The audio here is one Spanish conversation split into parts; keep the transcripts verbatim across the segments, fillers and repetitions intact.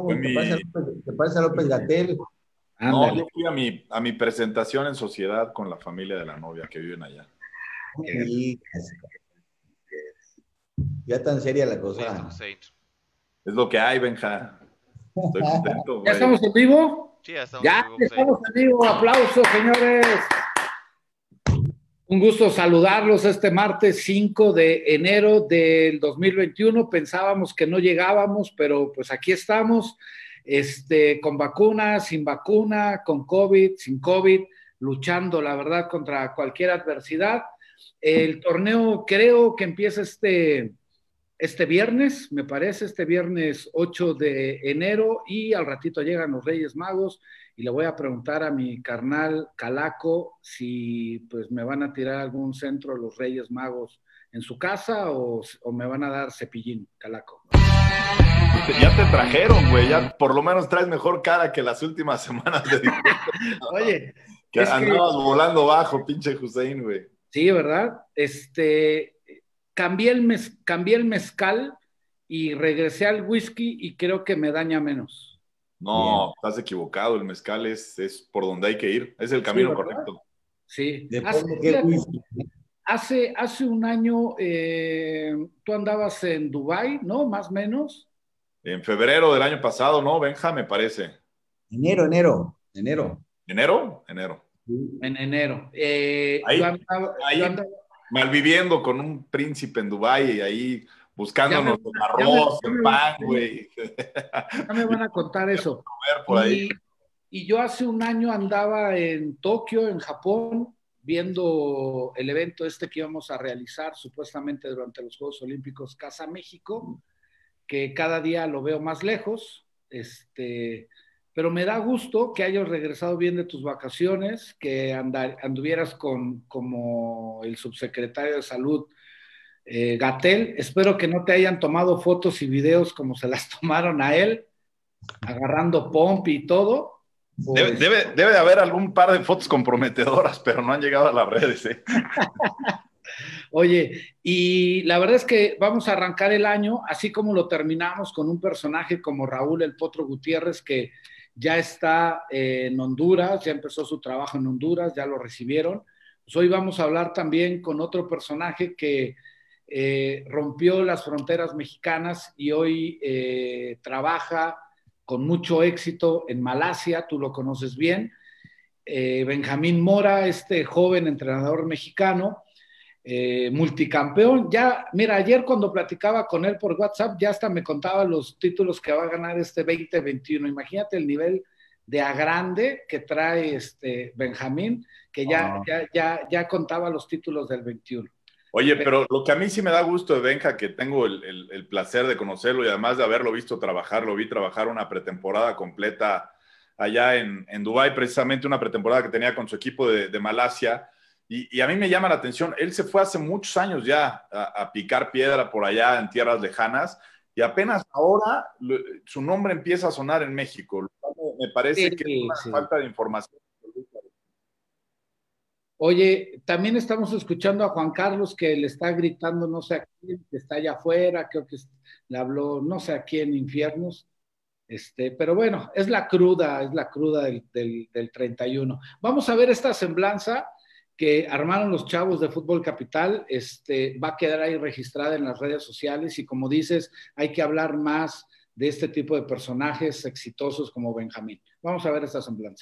¿no? Fue Que mi... pase a López, que pase a López-Gatell. No, Ándale. yo fui a mi, a mi presentación en sociedad con la familia de la novia que viven allá. Y ya tan seria la cosa. Hussein. Es lo que hay, Benja. Estoy contento, ¿Ya güey. estamos en vivo? Sí, ya estamos Ya en vivo, Hussein. estamos en vivo. Aplausos, señores. Un gusto saludarlos este martes cinco de enero del dos mil veintiuno. Pensábamos que no llegábamos, pero pues aquí estamos, este, con vacuna, sin vacuna, con COVID, sin COVID, luchando, la verdad, contra cualquier adversidad. El torneo creo que empieza este, este viernes, me parece, este viernes ocho de enero, y al ratito llegan los Reyes Magos. Y le voy a preguntar a mi carnal Calaco si pues me van a tirar algún centro los Reyes Magos en su casa o, o me van a dar cepillín, Calaco. Ya te trajeron, güey. Ya por lo menos traes mejor cara que las últimas semanas de diciembre. Oye, que es andabas que... volando bajo, pinche Hussein, güey. Sí, ¿verdad? Este, cambié el, mez, cambié el mezcal y regresé al whisky y creo que me daña menos. No, bien. Estás equivocado. El mezcal es, es por donde hay que ir. Es el camino sí, correcto. Sí. Hace, hace, hace un año eh, tú andabas en Dubái, ¿no? Más o menos. En febrero del año pasado, ¿no, Benja? Me parece. Enero, enero, enero. ¿Enero? Enero. En enero. Eh, ahí, yo andaba, ahí yo andaba... malviviendo con un príncipe en Dubái y ahí buscándonos me, el arroz, ya me, el pan, güey. Ya me van a contar eso. Por ahí. Y, y yo hace un año andaba en Tokio, en Japón, viendo el evento este que íbamos a realizar supuestamente durante los Juegos Olímpicos Casa México, que cada día lo veo más lejos, este, pero me da gusto que hayas regresado bien de tus vacaciones, que andar, anduvieras con como el subsecretario de Salud, Eh, Gatell. Espero que no te hayan tomado fotos y videos como se las tomaron a él, agarrando pompi y todo. Debe, pues... debe, debe de haber algún par de fotos comprometedoras, pero no han llegado a las redes, ¿eh? Oye, y la verdad es que vamos a arrancar el año, así como lo terminamos, con un personaje como Raúl El Potro Gutiérrez, que ya está eh, en Honduras, ya empezó su trabajo en Honduras, ya lo recibieron. Pues hoy vamos a hablar también con otro personaje que Eh, rompió las fronteras mexicanas y hoy eh, trabaja con mucho éxito en Malasia, tú lo conoces bien, eh, Benjamín Mora, este joven entrenador mexicano, eh, multicampeón. Ya, mira, ayer cuando platicaba con él por WhatsApp, ya hasta me contaba los títulos que va a ganar este veinte veintiuno. Imagínate el nivel de agrande que trae este Benjamín, que ya, ah. ya, ya, ya contaba los títulos del veintiuno. Oye, pero lo que a mí sí me da gusto de Benja, que tengo el, el, el placer de conocerlo y además de haberlo visto trabajar, lo vi trabajar una pretemporada completa allá en, en Dubái, precisamente una pretemporada que tenía con su equipo de, de Malasia, y, y a mí me llama la atención, él se fue hace muchos años ya a, a picar piedra por allá en tierras lejanas, y apenas ahora lo, su nombre empieza a sonar en México. Me parece sí, que es una sí. falta de información. Oye, también estamos escuchando a Juan Carlos que le está gritando no sé a quién, que está allá afuera, creo que le habló no sé a quién, infiernos, este, pero bueno, es la cruda, es la cruda del, del, del treinta y uno. Vamos a ver esta semblanza que armaron los chavos de Fútbol Capital, este, va a quedar ahí registrada en las redes sociales y como dices, hay que hablar más de este tipo de personajes exitosos como Benjamín. Vamos a ver esta semblanza.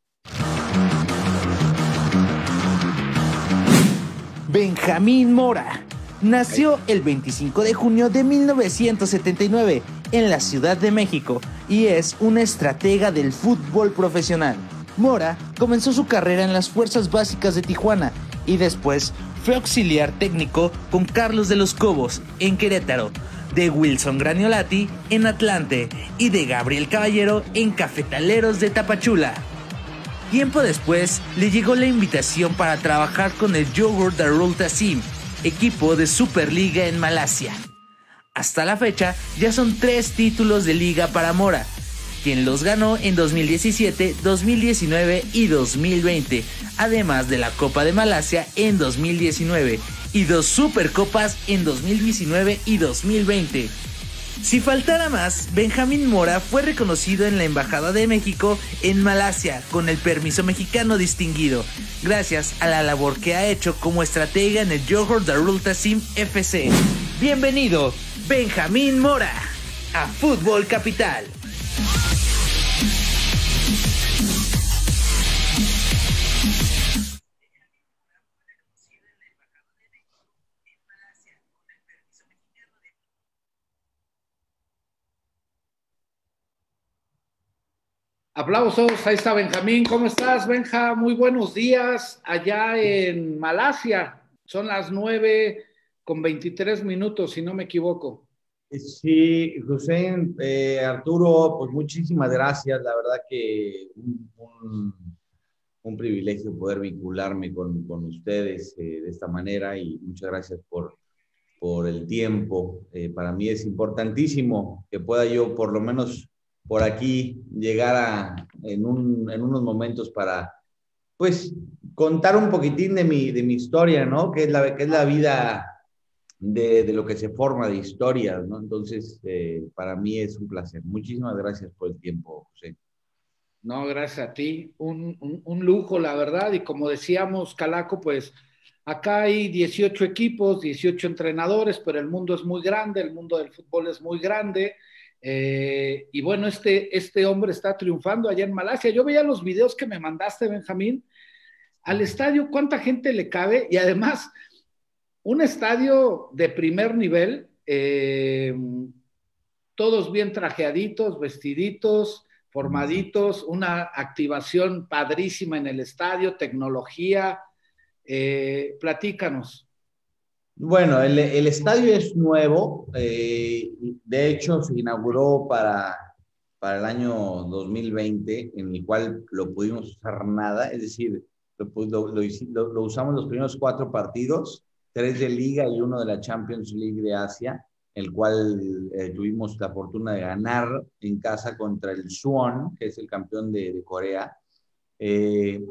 Benjamín Mora nació el veinticinco de junio de mil novecientos setenta y nueve en la Ciudad de México y es un estratega del fútbol profesional. Mora comenzó su carrera en las Fuerzas Básicas de Tijuana y después fue auxiliar técnico con Carlos de los Cobos en Querétaro, de Wilson Graniolati en Atlante y de Gabriel Caballero en Cafetaleros de Tapachula. Tiempo después, le llegó la invitación para trabajar con el Johor Darul Ta'zim, equipo de Superliga en Malasia. Hasta la fecha, ya son tres títulos de liga para Mora, quien los ganó en dos mil diecisiete, dos mil diecinueve y dos mil veinte, además de la Copa de Malasia en dos mil diecinueve y dos Supercopas en dos mil diecinueve y dos mil veinte. Si faltara más, Benjamín Mora fue reconocido en la Embajada de México en Malasia con el permiso mexicano distinguido, gracias a la labor que ha hecho como estratega en el Johor Darul Ta'zim F C. Bienvenido, Benjamín Mora, a Fútbol Capital. Aplausos, ahí está Benjamín. ¿Cómo estás, Benja? Muy buenos días allá en Malasia. Son las nueve con veintitrés minutos, si no me equivoco. Sí, José, eh, Arturo, pues muchísimas gracias. La verdad que un, un, un privilegio poder vincularme con, con ustedes eh, de esta manera y muchas gracias por, por el tiempo. Eh, para mí es importantísimo que pueda yo por lo menos por aquí llegar a, en, un, en unos momentos para, pues, contar un poquitín de mi, de mi historia, ¿no? Que es la, que es la vida de, de lo que se forma de historias, ¿no? Entonces, eh, para mí es un placer. Muchísimas gracias por el tiempo, José. No, gracias a ti. Un, un, un lujo, la verdad. Y como decíamos, Calaco, pues, acá hay dieciocho equipos, dieciocho entrenadores, pero el mundo es muy grande, el mundo del fútbol es muy grande. Eh, y bueno, este, este hombre está triunfando allá en Malasia. Yo veía los videos que me mandaste, Benjamín, al estadio, ¿cuánta gente le cabe? Y además, un estadio de primer nivel, eh, todos bien trajeaditos, vestiditos, formaditos, una activación padrísima en el estadio, tecnología. Eh, platícanos. Bueno, el, el estadio es nuevo, eh, de hecho se inauguró para, para el año dos mil veinte, en el cual lo pudimos usar nada, es decir, lo, lo, lo, lo usamos los primeros cuatro partidos, tres de Liga y uno de la Champions League de Asia, el cual eh, tuvimos la fortuna de ganar en casa contra el Suwon, que es el campeón de, de Corea. Eh,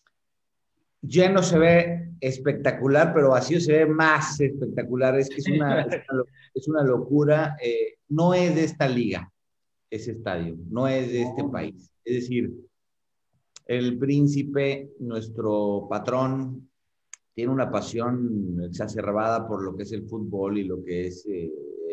Ya no se ve espectacular, pero vacío se ve más espectacular. Es que es una, es una, es una locura. Eh, no es de esta liga, ese estadio, no es de este país. Es decir, el Príncipe, nuestro patrón, tiene una pasión exacerbada por lo que es el fútbol y lo que es eh,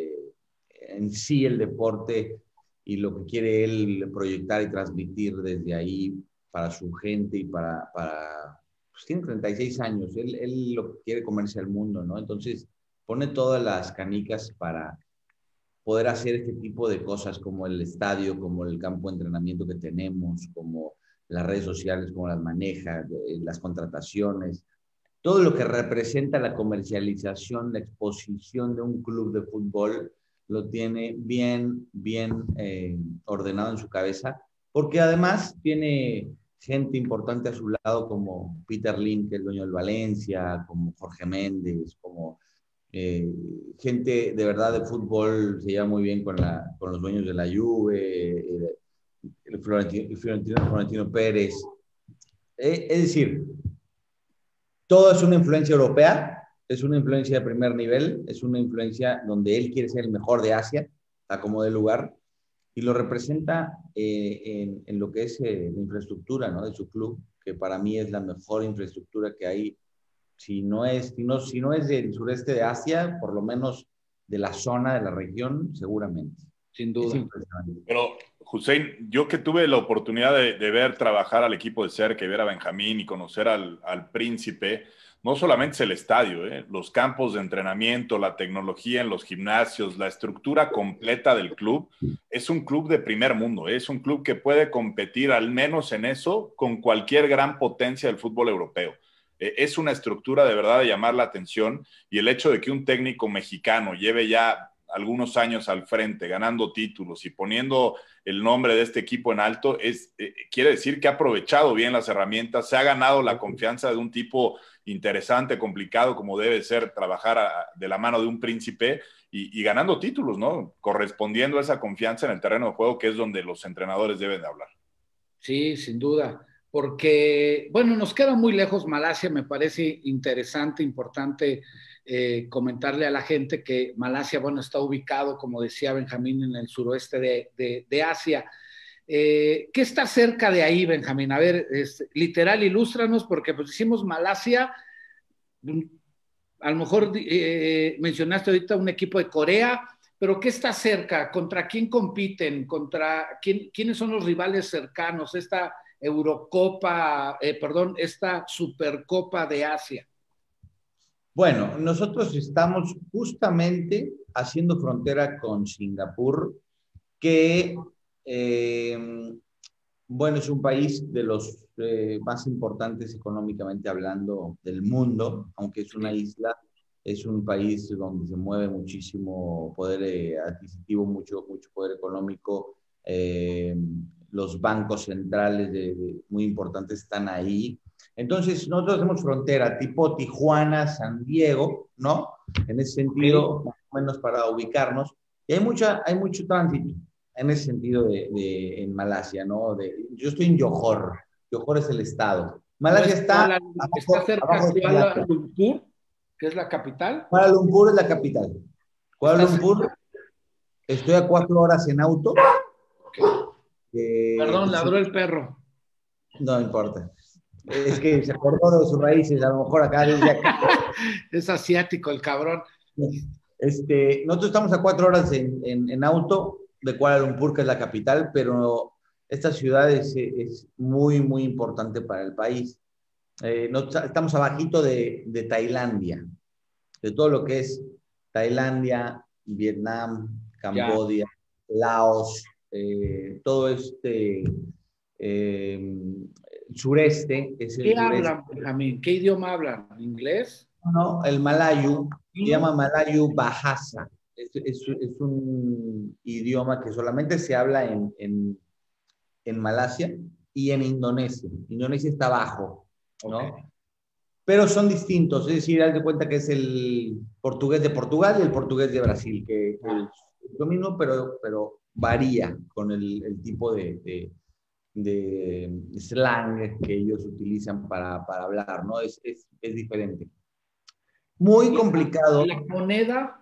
en sí el deporte y lo que quiere él proyectar y transmitir desde ahí para su gente y para... para pues tiene treinta y seis años, él, él lo que quiere comerse al mundo, ¿no? Entonces pone todas las canicas para poder hacer este tipo de cosas como el estadio, como el campo de entrenamiento que tenemos, como las redes sociales, como las maneja, las contrataciones, todo lo que representa la comercialización, la exposición de un club de fútbol, lo tiene bien, bien eh, ordenado en su cabeza, porque además tiene gente importante a su lado como Peter Lim, que es el dueño del Valencia, como Jorge Méndez, como eh, gente de verdad de fútbol, se lleva muy bien con, la, con los dueños de la Juve, eh, el Florentino, el Florentino, Florentino Pérez. Eh, es decir, todo es una influencia europea, es una influencia de primer nivel, es una influencia donde él quiere ser el mejor de Asia, a como de lugar, y lo representa eh, en, en lo que es eh, la infraestructura, ¿no? De su club, que para mí es la mejor infraestructura que hay, si no es, si no, si no es del sureste de Asia, por lo menos de la zona, de la región, seguramente. Sin duda. Pero, Hussein, yo que tuve la oportunidad de, de ver trabajar al equipo de cerca y ver a Benjamín y conocer al, al Príncipe, no solamente es el estadio, ¿eh? Los campos de entrenamiento, la tecnología en los gimnasios, la estructura completa del club, es un club de primer mundo, ¿eh? Es un club que puede competir al menos en eso con cualquier gran potencia del fútbol europeo. Eh, es una estructura de verdad de llamar la atención, y el hecho de que un técnico mexicano lleve ya algunos años al frente, ganando títulos y poniendo el nombre de este equipo en alto, es, eh, quiere decir que ha aprovechado bien las herramientas, se ha ganado la confianza de un tipo interesante, complicado, como debe ser trabajar a, de la mano de un príncipe y, y ganando títulos, ¿no? Correspondiendo a esa confianza en el terreno de juego, que es donde los entrenadores deben de hablar. Sí, sin duda, porque, bueno, nos queda muy lejos Malasia, me parece interesante, importante eh, comentarle a la gente que Malasia, bueno, está ubicado, como decía Benjamín, en el suroeste de, de, de Asia. Eh, ¿Qué está cerca de ahí, Benjamín? A ver, es, literal, ilústranos, porque pues decimos Malasia, a lo mejor eh, mencionaste ahorita un equipo de Corea, pero ¿qué está cerca? ¿Contra quién compiten? ¿Contra quién, quiénes son los rivales cercanos? Esta Eurocopa, eh, perdón, esta Supercopa de Asia. Bueno, nosotros estamos justamente haciendo frontera con Singapur, que, eh, bueno, es un país de los eh, más importantes económicamente hablando del mundo, aunque es una isla, es un país donde se mueve muchísimo poder eh, adquisitivo, mucho, mucho poder económico. Eh, los bancos centrales de, de, muy importantes están ahí. Entonces, nosotros hacemos frontera tipo Tijuana, San Diego, ¿no? En ese sentido, okay, más o menos para ubicarnos. Y hay, mucha, hay mucho tránsito en ese sentido de, de, en Malasia, ¿no? De, yo estoy en Johor. Johor es el estado. Malasia está, Kuala, abajo, está cerca de Kuala Lumpur, que es la capital. Kuala Lumpur es la capital. Kuala Lumpur, estoy a cuatro horas en auto. Okay. Eh, Perdón, ladró el perro. No importa. Es que se acordó de sus raíces, a lo mejor acá desde acá. Es asiático el cabrón. Este, nosotros estamos a cuatro horas en, en, en auto de Kuala Lumpur, que es la capital, pero esta ciudad es, es muy, muy importante para el país. Eh, no, estamos abajito de, de Tailandia, de todo lo que es Tailandia, Vietnam, Camboya, ya. Laos, eh, todo este eh, sureste. Es el ¿Qué sureste. hablan, Benjamín? ¿Qué idioma hablan? ¿Inglés? No, el malayo, se llama malayo bahasa. Es, es, es un idioma que solamente se habla en, en, en Malasia y en Indonesia. Indonesia está abajo, ¿no? Okay. Pero son distintos, es decir, haz de cuenta que es el portugués de Portugal y el portugués de Brasil, que es lo mismo, pero, pero varía con el, el tipo de, de, de slang que ellos utilizan para, para hablar, ¿no? Es, es, es diferente. Muy complicado. ¿La moneda?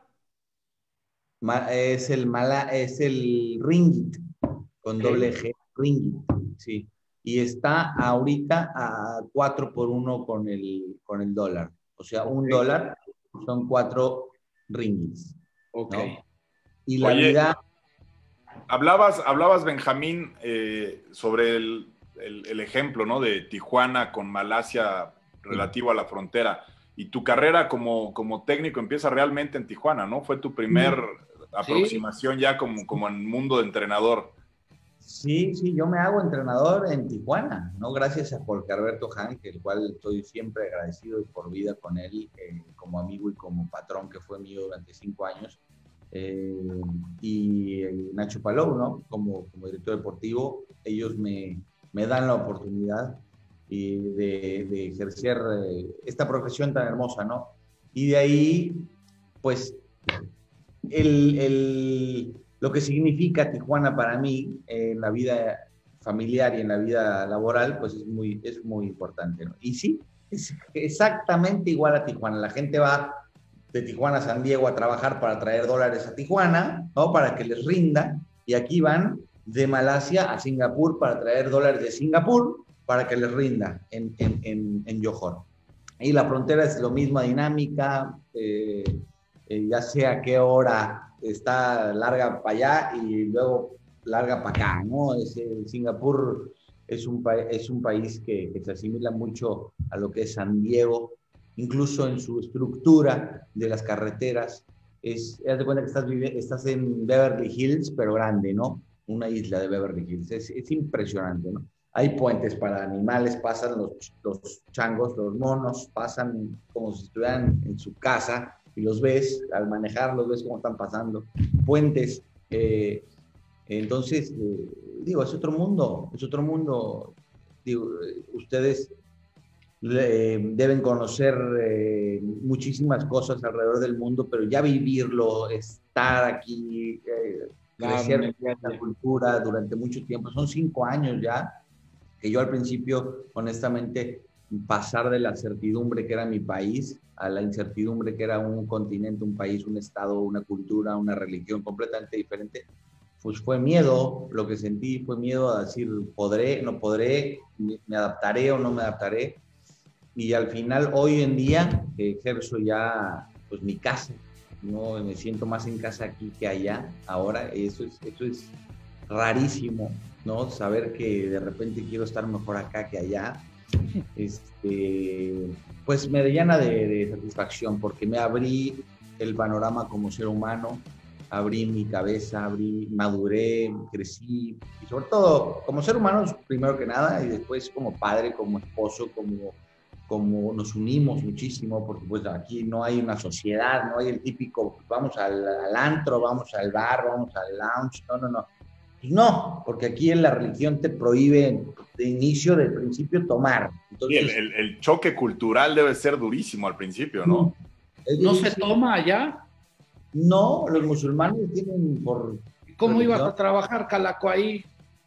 Es el, mala, es el ringgit, con okay. doble G, ringgit, sí. Y está ahorita a cuatro por uno con el, con el dólar. O sea, un okay. dólar son cuatro ringgits. Ok. ¿no? Y la Oye, vida... Hablabas, hablabas Benjamín, eh, sobre el, el, el ejemplo, ¿no? De Tijuana con Malasia relativo sí. a la frontera. Y tu carrera como, como técnico empieza realmente en Tijuana, ¿no? Fue tu primer sí. aproximación ya como, como en mundo de entrenador. Sí, sí, yo me hago entrenador en Tijuana, ¿no? Gracias a Jorge Alberto Hank, el cual estoy siempre agradecido y por vida con él, eh, como amigo y como patrón que fue mío durante cinco años. Eh, y eh, Nacho Palou, ¿no? Como, como director deportivo, ellos me, me dan la oportunidad y de, de ejercer eh, esta profesión tan hermosa, ¿no? Y de ahí, pues, el, el, lo que significa Tijuana para mí eh, en la vida familiar y en la vida laboral, pues es muy, es muy importante, ¿no? Y sí, es exactamente igual a Tijuana. La gente va de Tijuana a San Diego a trabajar para traer dólares a Tijuana, ¿no? Para que les rinda, y aquí van de Malasia a Singapur para traer dólares de Singapur para que les rinda en, en, en, en Johor. Y la frontera es lo misma dinámica, eh, eh, ya sea a qué hora está larga para allá y luego larga para acá, ¿no? Es, eh, Singapur es un, es un país que, que se asimila mucho a lo que es San Diego, incluso en su estructura de las carreteras. Es, haz de cuenta que estás, estás en Beverly Hills, pero grande, ¿no? Una isla de Beverly Hills. Es, es impresionante, ¿no? Hay puentes para animales, pasan los, los changos, los monos, pasan como si estuvieran en su casa y los ves, al manejarlos ves cómo están pasando. Puentes. Eh, entonces, eh, digo, es otro mundo, es otro mundo. Digo, ustedes deben conocer eh, muchísimas cosas alrededor del mundo, pero ya vivirlo, estar aquí, eh, crecer en la cultura durante mucho tiempo, son cinco años ya, que yo al principio, honestamente, pasar de la certidumbre que era mi país a la incertidumbre que era un continente, un país, un estado, una cultura, una religión completamente diferente, pues fue miedo, lo que sentí fue miedo a decir, podré, no podré, me adaptaré o no me adaptaré. Y al final, hoy en día, ejerzo ya pues mi casa, ¿no? Me siento más en casa aquí que allá ahora. Eso es, eso es rarísimo, ¿no? Saber que de repente quiero estar mejor acá que allá. Este, pues me llena de, de satisfacción porque me abrí el panorama como ser humano, abrí mi cabeza, abrí, maduré, crecí y sobre todo como ser humano primero que nada y después como padre, como esposo, como, como nos unimos muchísimo porque pues aquí no hay una sociedad, no hay el típico vamos al, al antro, vamos al bar, vamos al lounge, no, no, no. Pues no, porque aquí en la religión te prohíbe de inicio, del principio, tomar. Entonces, sí, el, el, el choque cultural debe ser durísimo al principio, ¿no? ¿No se toma allá? No, los musulmanes tienen por... ¿Cómo religión? Ibas a trabajar, Calaco, ahí?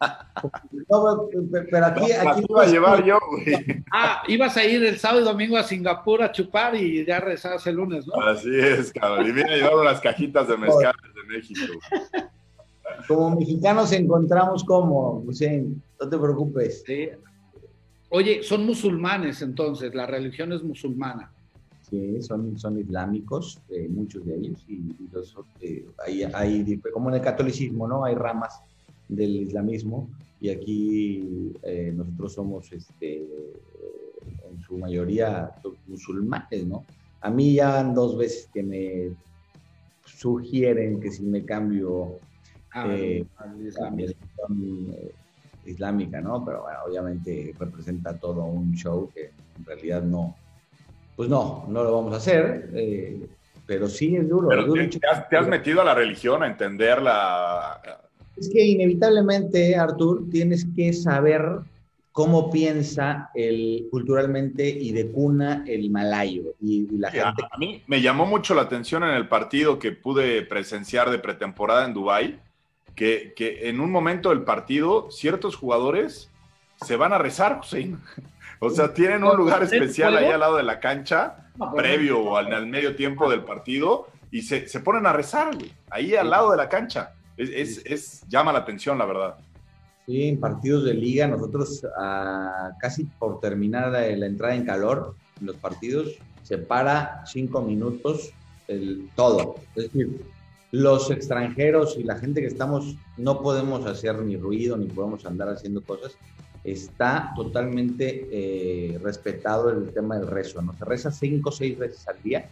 No, pero aquí... No, aquí iba a llevar yo, güey. Ah, ibas a ir el sábado y domingo a Singapur a chupar y ya rezabas el lunes, ¿no? Así es, cabrón. Y viene a llevar unas cajitas de mezcal de México. Como mexicanos encontramos como, Hussein, no te preocupes. Sí. Oye, son musulmanes entonces, la religión es musulmana. Sí, son, son islámicos, eh, muchos de ellos, y, y los, eh, hay, hay, como en el catolicismo, ¿no? Hay ramas del islamismo, y aquí eh, nosotros somos, este, en su mayoría, musulmanes, ¿no? A mí ya van dos veces que me sugieren que si me cambio... Ah, eh, la religión eh, islámica, ¿no? Pero bueno, obviamente representa todo un show que en realidad no, pues no, no lo vamos a hacer, eh, pero sí es duro. Pero es duro te, te, has, te has metido a la religión, a entenderla. Es que inevitablemente, Artur, tienes que saber cómo piensa el, culturalmente y de cuna el malayo. Y, y la sí, gente... A, a mí me llamó mucho la atención en el partido que pude presenciar de pretemporada en Dubái. Que, que en un momento del partido ciertos jugadores se van a rezar, Hussein. O sea, tienen un lugar especial ahí al lado de la cancha, previo al, al medio tiempo del partido, y se, se ponen a rezar, güey, ahí al lado de la cancha. Es, es, es, llama la atención, la verdad. Sí, en partidos de liga, nosotros uh, casi por terminar la, la entrada en calor, en los partidos, se para cinco minutos el, todo. Es decir, los extranjeros y la gente que estamos no podemos hacer ni ruido ni podemos andar haciendo cosas. Está totalmente eh, respetado el tema del rezo, ¿no? Se reza cinco o seis veces al día.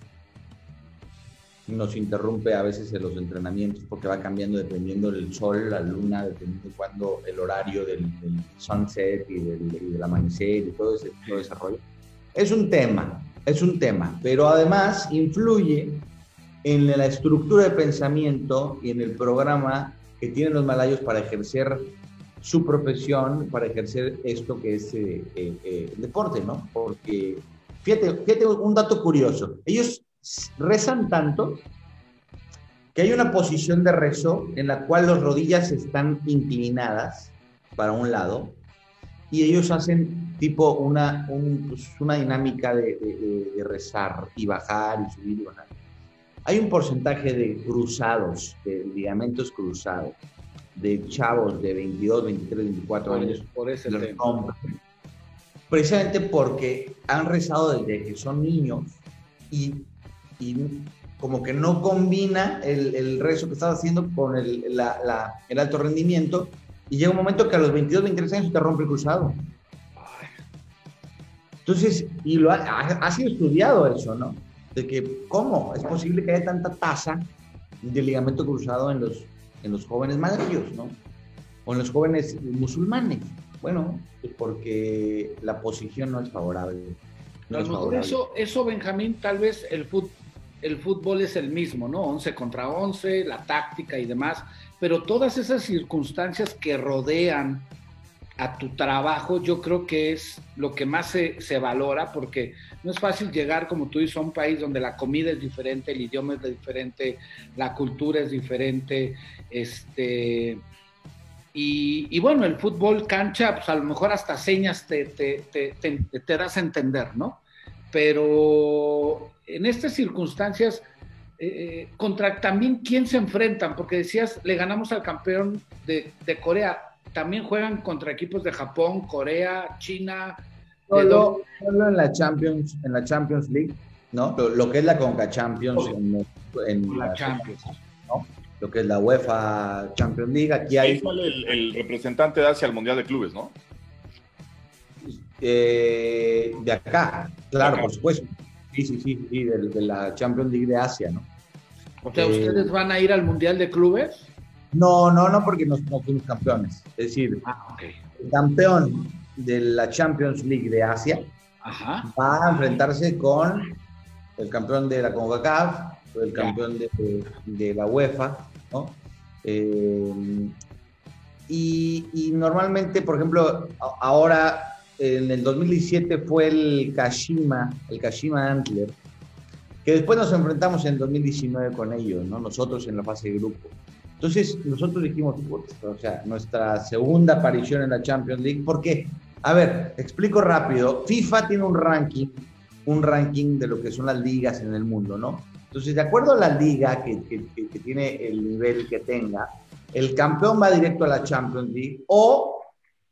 Nos interrumpe a veces en los entrenamientos porque va cambiando dependiendo del sol, la luna, dependiendo de cuándo el horario del, del sunset y del, y del amanecer y todo ese, todo ese rollo. Es un tema, es un tema, pero además influye en la estructura de pensamiento y en el programa que tienen los malayos para ejercer su profesión, para ejercer esto que es eh, eh, eh, deporte, ¿no? Porque, fíjate, fíjate un dato curioso, ellos rezan tanto que hay una posición de rezo en la cual las rodillas están inclinadas para un lado y ellos hacen tipo una, un, pues una dinámica de, de, de rezar y bajar y subir y bajar. Hay un porcentaje de cruzados, de ligamentos cruzados, de chavos de veintidós, veintitrés, veinticuatro por años. Por ese tema. Precisamente porque han rezado desde que son niños y, y como que no combina el, el rezo que estás haciendo con el, la, la, el alto rendimiento y llega un momento que a los veintidós, veintitrés años te rompe el cruzado. Entonces, y lo ha, ha, ha sido estudiado eso, ¿no? De que, ¿cómo? Es posible que haya tanta tasa de ligamento cruzado en los, en los jóvenes malayos, ¿no? O en los jóvenes musulmanes. Bueno, pues porque la posición no es favorable. No a lo es mejor favorable. eso, eso, Benjamín, tal vez el fútbol, el fútbol es el mismo, ¿no? once contra once, la táctica y demás, pero todas esas circunstancias que rodean a tu trabajo, yo creo que es lo que más se, se valora, porque no es fácil llegar, como tú dices, a un país donde la comida es diferente, el idioma es diferente, la cultura es diferente, este, Y, y bueno, el fútbol cancha, pues a lo mejor hasta señas te, te, te, te, te das a entender, ¿no? Pero en estas circunstancias, eh, contra también quién se enfrentan, porque decías, le ganamos al campeón de, de Corea, también juegan contra equipos de Japón, Corea, China. Solo, solo en la Champions, en la Champions League, ¿no? Lo, lo que es la Conca Champions en, en la la Champions, ¿no? Lo que es la UEFA Champions League, aquí Ahí hay sale el, el representante de Asia al Mundial de Clubes, ¿no? eh, de acá, claro, Acá. por supuesto. Sí, sí, sí, sí, de, de la Champions League de Asia, ¿no? O sea, Eh, ¿ustedes van a ir al Mundial de Clubes? No, no, no, porque no, no fuimos campeones. Es decir, Ah, ok. el campeón de la Champions League de Asia Ajá. va a enfrentarse con el campeón de la CONCACAF, el campeón de, de la UEFA, ¿no? Eh, y, y normalmente, por ejemplo, a- ahora en el dos mil diecisiete fue el Kashima, el Kashima Antler, que después nos enfrentamos en dos mil diecinueve con ellos, ¿no? Nosotros en la fase de grupo. Entonces, nosotros dijimos, "Putz", o sea, nuestra segunda aparición en la Champions League, ¿por qué? A ver, te explico rápido. FIFA tiene un ranking, un ranking de lo que son las ligas en el mundo, ¿no? Entonces, de acuerdo a la liga que, que, que, que tiene el nivel que tenga, el campeón va directo a la Champions League o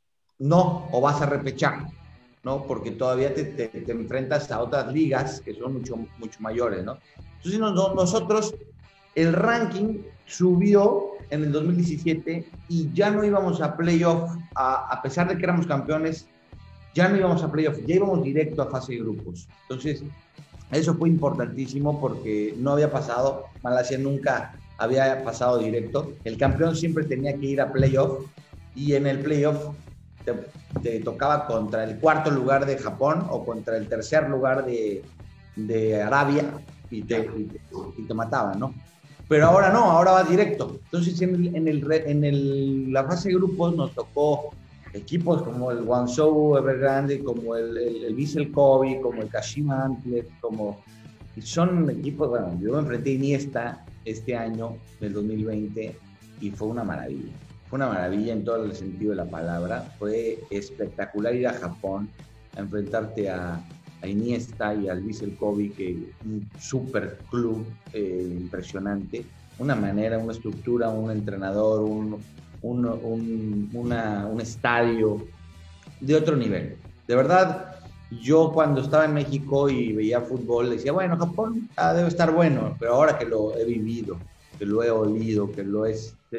no, o vas a repechar, ¿no? Porque todavía te, te, te enfrentas a otras ligas que son mucho, mucho mayores, ¿no? Entonces, no, no, nosotros, el ranking subió en el dos mil diecisiete y ya no íbamos a playoff, a, a pesar de que éramos campeones, ya no íbamos a playoff, ya íbamos directo a fase de grupos. Entonces, eso fue importantísimo porque no había pasado, Malasia nunca había pasado directo, el campeón siempre tenía que ir a playoff y en el playoff te, te tocaba contra el cuarto lugar de Japón o contra el tercer lugar de, de Arabia y te, y, te, y te mataban, ¿no? Pero ahora no, ahora va directo. Entonces, en, el, en, el, en el, la fase de grupos nos tocó equipos como el Guangzhou Evergrande, como el, el, el Vissel Kobe, como el Kashima Antlers, como... Y son equipos, bueno, yo me enfrenté a Iniesta este año, del dos mil veinte, y fue una maravilla. Fue una maravilla en todo el sentido de la palabra. Fue espectacular ir a Japón, a enfrentarte a... a Iniesta y al Vissel Kobe, que un super club eh, impresionante, una manera, una estructura, un entrenador, un, un, un, una, un estadio de otro nivel. De verdad, yo cuando estaba en México y veía fútbol, decía, bueno, Japón ah, debe estar bueno, pero ahora que lo he vivido, que lo he oído, que lo he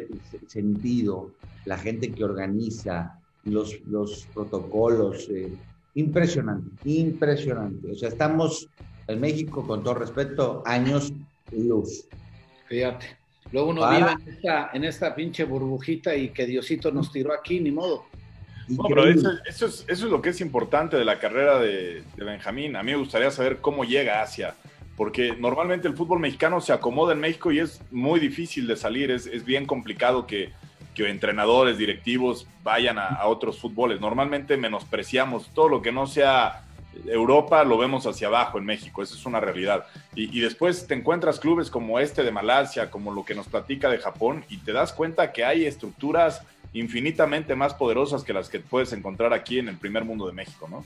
sentido, la gente que organiza, los, los protocolos, eh, impresionante, impresionante. O sea, estamos en México, con todo respeto, años luz. Fíjate. Luego uno Para... vive en esta, en esta pinche burbujita y que Diosito nos tiró aquí, ni modo. No, pero eso, eso, es, eso es lo que es importante de la carrera de, de Benjamín. A mí me gustaría saber cómo llega a Asia, porque normalmente el fútbol mexicano se acomoda en México y es muy difícil de salir, es, es bien complicado que que entrenadores, directivos vayan a, a otros fútboles. Normalmente menospreciamos todo lo que no sea Europa, lo vemos hacia abajo en México, esa es una realidad. Y, y después te encuentras clubes como este de Malasia, como lo que nos platica de Japón, y te das cuenta que hay estructuras infinitamente más poderosas que las que puedes encontrar aquí en el primer mundo de México, ¿no?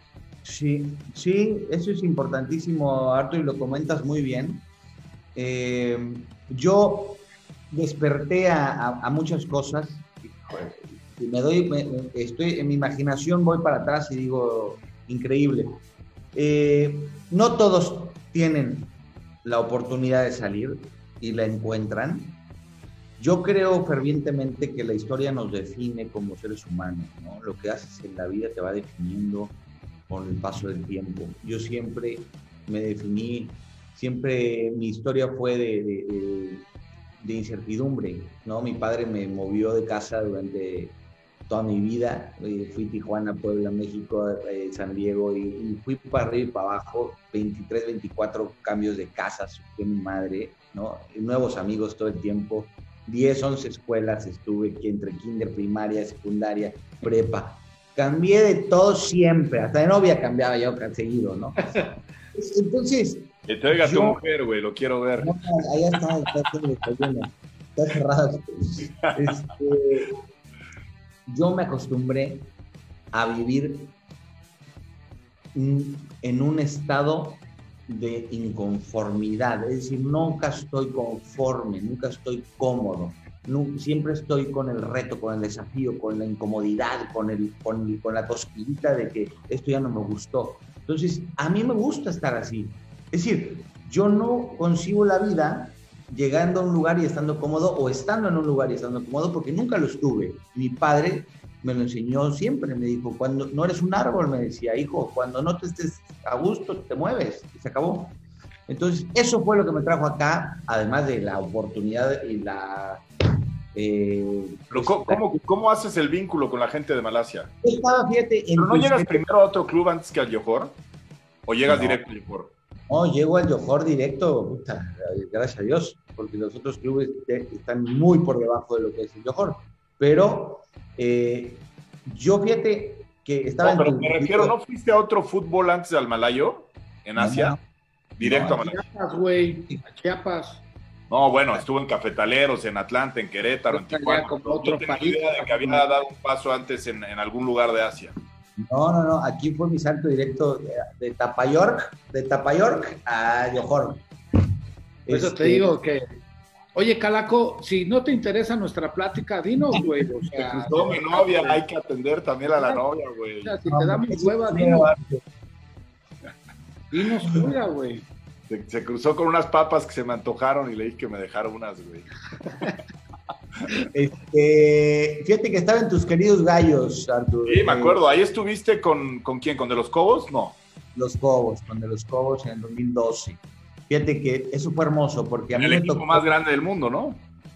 Sí, sí, eso es importantísimo, Arturo, y lo comentas muy bien. Eh, yo... desperté a, a, a muchas cosas. Me doy, me, estoy en mi imaginación, voy para atrás y digo, increíble. Eh, no todos tienen la oportunidad de salir y la encuentran. Yo creo fervientemente que la historia nos define como seres humanos, ¿no? Lo que haces en la vida te va definiendo con el paso del tiempo. Yo siempre me definí, siempre mi historia fue de, de, de de incertidumbre, ¿no? Mi padre me movió de casa durante toda mi vida, eh, fui Tijuana, Puebla, México, eh, San Diego, y, y fui para arriba y para abajo, veintitrés, veinticuatro cambios de casa, sufrió mi madre, ¿no? Nuevos amigos todo el tiempo, diez, once escuelas estuve, entre kinder, primaria, secundaria, prepa, cambié de todo siempre, hasta de novia cambiaba yo seguido, ¿no? Entonces... Que te oiga yo, tu mujer, güey, lo quiero ver. No, allá está, está, está, está cerrado. Este, yo me acostumbré a vivir en un estado de inconformidad, es decir, nunca estoy conforme, nunca estoy cómodo, nunca, siempre estoy con el reto, con el desafío, con la incomodidad, con, el, con, con la cosquillita de que esto ya no me gustó. Entonces, a mí me gusta estar así. Es decir, yo no concibo la vida llegando a un lugar y estando cómodo o estando en un lugar y estando cómodo porque nunca lo estuve. Mi padre me lo enseñó siempre, me dijo, cuando no eres un árbol, me decía, hijo, cuando no te estés a gusto, te mueves, y se acabó. Entonces, eso fue lo que me trajo acá, además de la oportunidad y la... Eh, Pero ¿cómo, cómo, ¿Cómo haces el vínculo con la gente de Malasia? Estaba, fíjate... En ¿Pero no llegas primero a otro club antes que al Johor? ¿O llegas no. directo al Johor? No, llego al Johor directo, puta, gracias a Dios, porque los otros clubes están muy por debajo de lo que es el Johor. Pero eh, yo fíjate que estaba... No, pero en me refiero, ¿no fuiste a otro fútbol antes del Malayo? ¿En Asia? No, directo no, a Malayo. Chiapas, güey, a Chiapas. No, bueno, estuvo en Cafetaleros, en Atlanta, en Querétaro, en Tijuana. Como otro yo tenía país, idea de que había dado un paso antes en, en algún lugar de Asia. No, no, no, aquí fue mi salto directo de, de Tapayork, de Tapayork a Johor. Por eso este... te digo que, oye, Calaco, si no te interesa nuestra plática, dinos, güey. O sea, no, mi novia, hay que atender también a la novia, güey. O sea, si te da mi hueva, dinos. Dinos fuera, güey. Se, se cruzó con unas papas que se me antojaron y le dije que me dejara unas, güey. Este, fíjate que estaba en tus queridos gallos, Artur. Sí, me acuerdo. Ahí estuviste con, ¿con quién? ¿Con De los Cobos? No. Los Cobos, con De los Cobos en el dos mil doce. Fíjate que eso fue hermoso porque a mí el me equipo tocó... más grande del mundo, ¿no?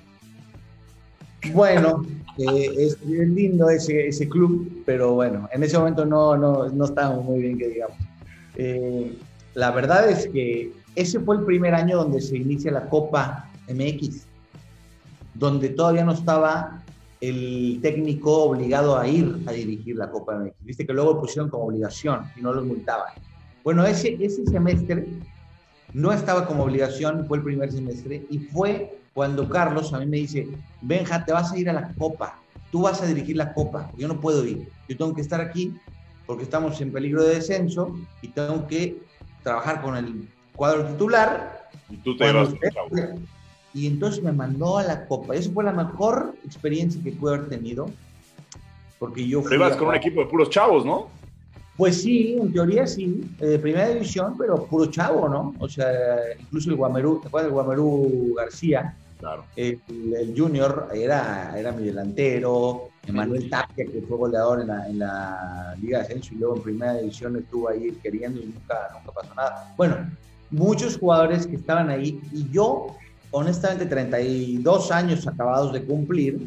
Bueno, eh, es lindo ese, ese club, pero bueno, en ese momento no, no, no estábamos muy bien, que digamos. Eh, la verdad es que ese fue el primer año donde se inicia la Copa M X, donde todavía no estaba el técnico obligado a ir a dirigir la Copa M X. Viste que luego lo pusieron como obligación y no los multaban. Bueno, ese, ese semestre no estaba como obligación, fue el primer semestre, y fue cuando Carlos a mí me dice, Benja, te vas a ir a la Copa, tú vas a dirigir la Copa, yo no puedo ir, yo tengo que estar aquí porque estamos en peligro de descenso y tengo que trabajar con el cuadro titular. Y tú te vas a... Y entonces me mandó a la Copa. Eso fue la mejor experiencia que pude haber tenido, porque yo fui... Pero ibas con un equipo de puros chavos, ¿no? Pues sí, en teoría sí, de primera división, pero puro chavo, ¿no? O sea, incluso el Guamerú, ¿te acuerdas del Guamerú García? Claro. El, el Junior era, era mi delantero, Emanuel Tapia, que fue goleador en la, en la Liga de Ascenso y luego en primera división estuvo ahí queriendo y nunca, nunca pasó nada. Bueno, muchos jugadores que estaban ahí y yo, honestamente, treinta y dos años acabados de cumplir,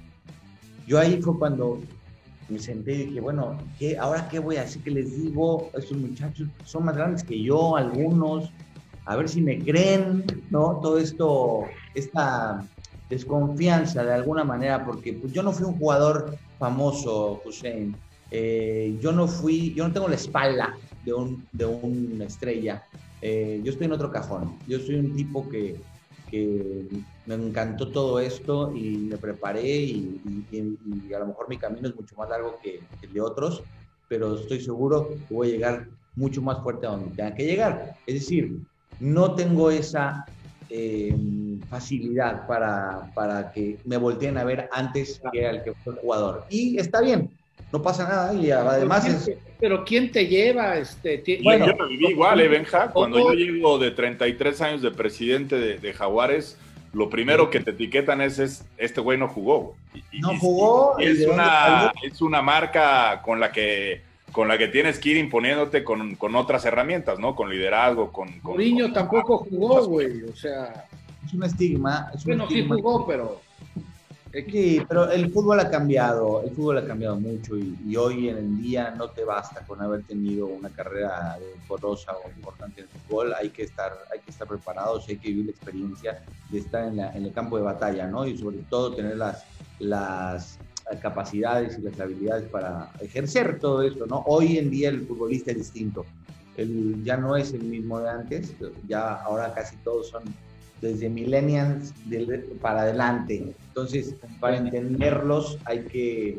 yo ahí fue cuando me senté y dije, bueno, ¿qué, ¿ahora qué voy a hacer? ¿Qué les digo? Estos muchachos son más grandes que yo, algunos, a ver si me creen, ¿no? Todo esto, esta desconfianza de alguna manera, porque pues, yo no fui un jugador famoso, Hussein. Eh, yo no fui, yo no tengo la espalda de un, de una estrella. Eh, yo estoy en otro cajón. Yo soy un tipo que, que me encantó todo esto y me preparé y, y, y a lo mejor mi camino es mucho más largo que, que el de otros, pero estoy seguro que voy a llegar mucho más fuerte a donde tenga que llegar. Es decir, no tengo esa eh, facilidad para, para que me volteen a ver antes que al que fue jugador. Y está bien, no pasa nada y además ¿Pero es... ¿Pero quién te lleva? Este, bueno, yo lo viví igual, ¿eh, Benja? Cuando yo llego de treinta y tres años de presidente de, de Jaguares, lo primero que te etiquetan es, es este güey no jugó. Y, no jugó. Y, y es, una, es una marca con la que con la que tienes que ir imponiéndote con, con otras herramientas, ¿no? Con liderazgo, con... con Mourinho con, tampoco jugó, güey, o sea... Es un estigma. Es un bueno, estigma. sí jugó, pero... Sí, pero el fútbol ha cambiado, el fútbol ha cambiado mucho y, y hoy en el día no te basta con haber tenido una carrera decorosa o importante en el fútbol, hay que estar, hay que estar preparados, hay que vivir la experiencia de estar en, la, en el campo de batalla, ¿no? Y sobre todo tener las, las capacidades y las habilidades para ejercer todo esto, ¿no? Hoy en día el futbolista es distinto, el, ya no es el mismo de antes, ya ahora casi todos son desde millennials de, para adelante. Entonces, para entenderlos hay que,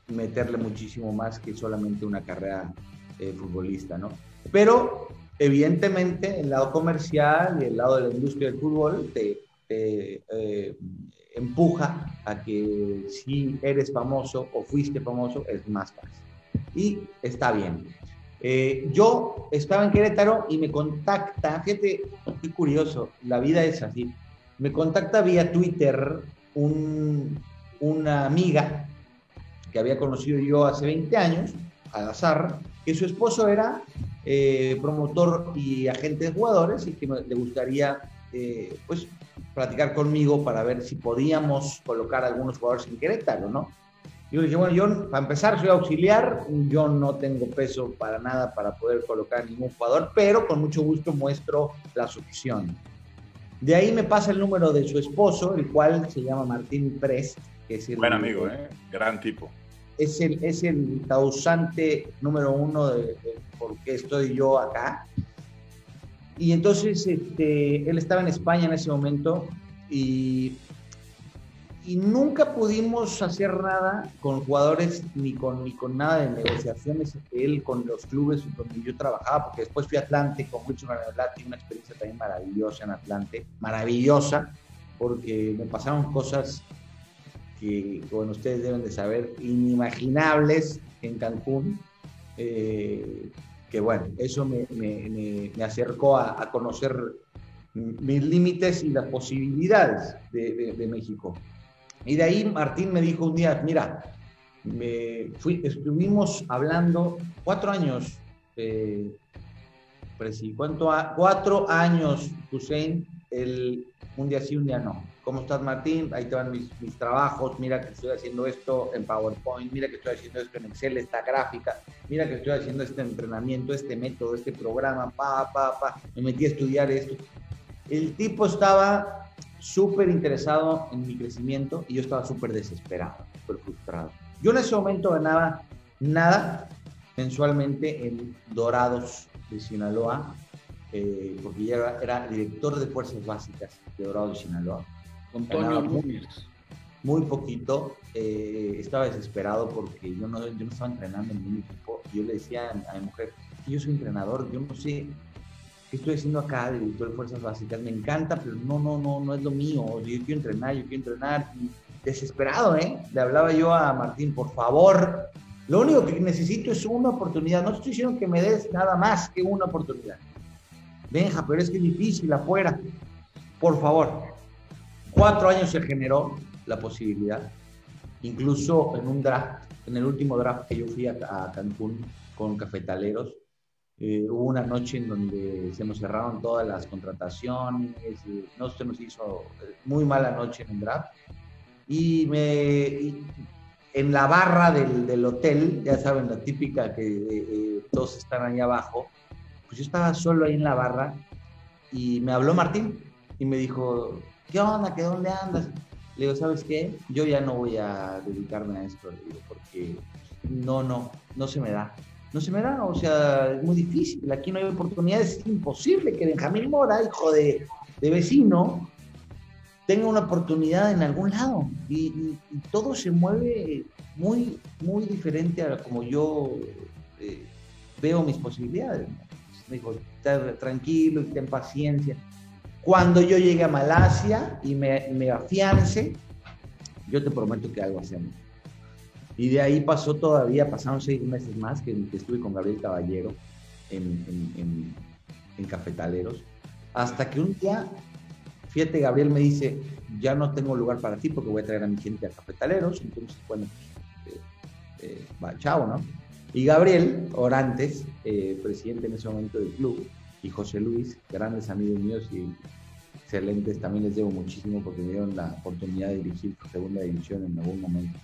meterle muchísimo más que solamente una carrera eh, futbolista, ¿no? Pero evidentemente el lado comercial y el lado de la industria del fútbol te, te eh, empuja a que si eres famoso o fuiste famoso es más fácil. Y está bien. Eh, yo estaba en Querétaro y me contacta, fíjate, qué curioso, la vida es así, me contacta vía Twitter un, una amiga que había conocido yo hace veinte años, al azar, que su esposo era eh, promotor y agente de jugadores y que me, le gustaría eh, pues, platicar conmigo para ver si podíamos colocar algunos jugadores en Querétaro, ¿no? Yo le dije, bueno, yo para empezar soy auxiliar, yo no tengo peso para nada para poder colocar ningún jugador, pero con mucho gusto muestro las opciones. De ahí me pasa el número de su esposo, el cual se llama Martín Prest, que es el... Buen amigo, ¿eh? Gran tipo. Es el, es el causante número uno de, de por qué estoy yo acá. Y entonces este, él estaba en España en ese momento y... y nunca pudimos hacer nada con jugadores ni con, ni con nada de negociaciones él con los clubes donde yo trabajaba, porque después fui a Atlante con Wilson Atlante, una experiencia también maravillosa en Atlante, maravillosa, porque me pasaron cosas que, bueno, ustedes deben de saber, inimaginables en Cancún, eh, que bueno, eso me, me, me, me acercó a, a conocer mis límites y las posibilidades de, de, de México. Y de ahí Martín me dijo un día, mira, me fui, estuvimos hablando cuatro años, eh, ¿cuánto a, cuatro años, Hussein, el, un día sí, un día no. ¿Cómo estás, Martín? Ahí te van mis, mis trabajos, mira que estoy haciendo esto en PowerPoint, mira que estoy haciendo esto en Excel, esta gráfica, mira que estoy haciendo este entrenamiento, este método, este programa, pa, pa, pa, me metí a estudiar esto. El tipo estaba súper interesado en mi crecimiento y yo estaba súper desesperado, súper frustrado. Yo en ese momento ganaba nada mensualmente en Dorados de Sinaloa, eh, porque ya era, era director de fuerzas básicas de Dorados de Sinaloa. Antonio Núñez. Muy poquito, eh, estaba desesperado porque yo no, yo no estaba entrenando en ningún equipo. Yo le decía a mi mujer, yo soy entrenador, yo no sé qué estoy haciendo acá de director de fuerzas básicas, me encanta, pero no, no, no, no es lo mío, yo quiero entrenar, yo quiero entrenar. Y desesperado, ¿eh? Le hablaba yo a Martín, por favor, lo único que necesito es una oportunidad, no estoy diciendo que me des nada más que una oportunidad. Benja, pero es que es difícil afuera, por favor. Cuatro años se generó la posibilidad, incluso en un draft, en el último draft que yo fui a, a Cancún con Cafetaleros, eh, hubo una noche en donde se nos cerraron todas las contrataciones, eh, no se nos hizo eh, muy mala noche en el draft, y, me, y en la barra del, del hotel, ya saben, la típica que eh, eh, todos están ahí abajo, pues yo estaba solo ahí en la barra y me habló Martín y me dijo, ¿qué onda? ¿Qué dónde andas? Le digo, ¿sabes qué? Yo ya no voy a dedicarme a esto, le digo, porque no, no, no se me da. No se me da, o sea, es muy difícil, aquí no hay oportunidades, es imposible que Benjamín Mora, hijo de, de vecino, tenga una oportunidad en algún lado. Y, y, y todo se mueve muy, muy diferente a como yo eh, veo mis posibilidades, ¿no? Me dijo, tranquilo y ten paciencia. Cuando yo llegue a Malasia y me, me afiance, yo te prometo que algo hacemos. Y de ahí pasó todavía, pasaron seis meses más que, que estuve con Gabriel Caballero en, en, en, en Cafetaleros, hasta que un día, fíjate, Gabriel me dice, ya no tengo lugar para ti porque voy a traer a mi gente a Cafetaleros, entonces, bueno, eh, eh, va, chao, ¿no? Y Gabriel Orantes, eh, presidente en ese momento del club, y José Luis, grandes amigos míos y excelentes, también les debo muchísimo porque me dieron la oportunidad de dirigir su segunda división en algún momento.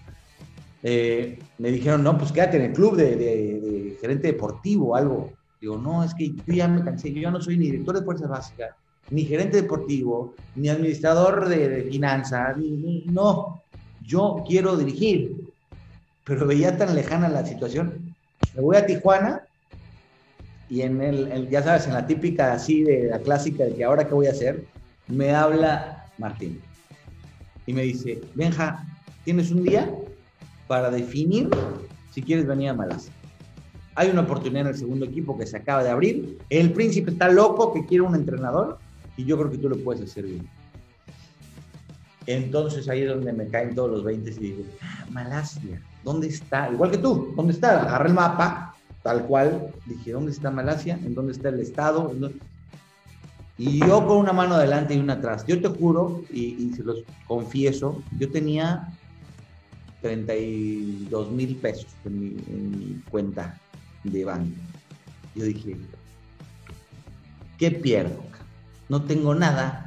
Eh, me dijeron, no, pues quédate en el club de, de, de gerente deportivo o algo. Digo, no, es que yo ya me cansé, yo ya no soy ni director de fuerzas básicas, ni gerente deportivo, ni administrador de, de finanzas, ni, ni, no, yo quiero dirigir. Pero veía tan lejana la situación. Me voy a Tijuana y en el, el, ya sabes, en la típica así de la clásica de que ahora qué voy a hacer, me habla Martín y me dice, Benja, ¿tienes un día? para definir si quieres venir a Malasia. Hay una oportunidad en el segundo equipo que se acaba de abrir. El Príncipe está loco que quiere un entrenador y yo creo que tú lo puedes hacer bien. Entonces ahí es donde me caen todos los veinte y digo, ah, Malasia, ¿dónde está? Igual que tú, ¿dónde está? Agarré el mapa, tal cual, dije, ¿dónde está Malasia? ¿En dónde está el estado? Y yo con una mano adelante y una atrás. Yo te juro, y, y se los confieso, yo tenía treinta y dos mil pesos en mi, en mi cuenta de banco. Yo dije, ¿qué pierdo? No tengo nada,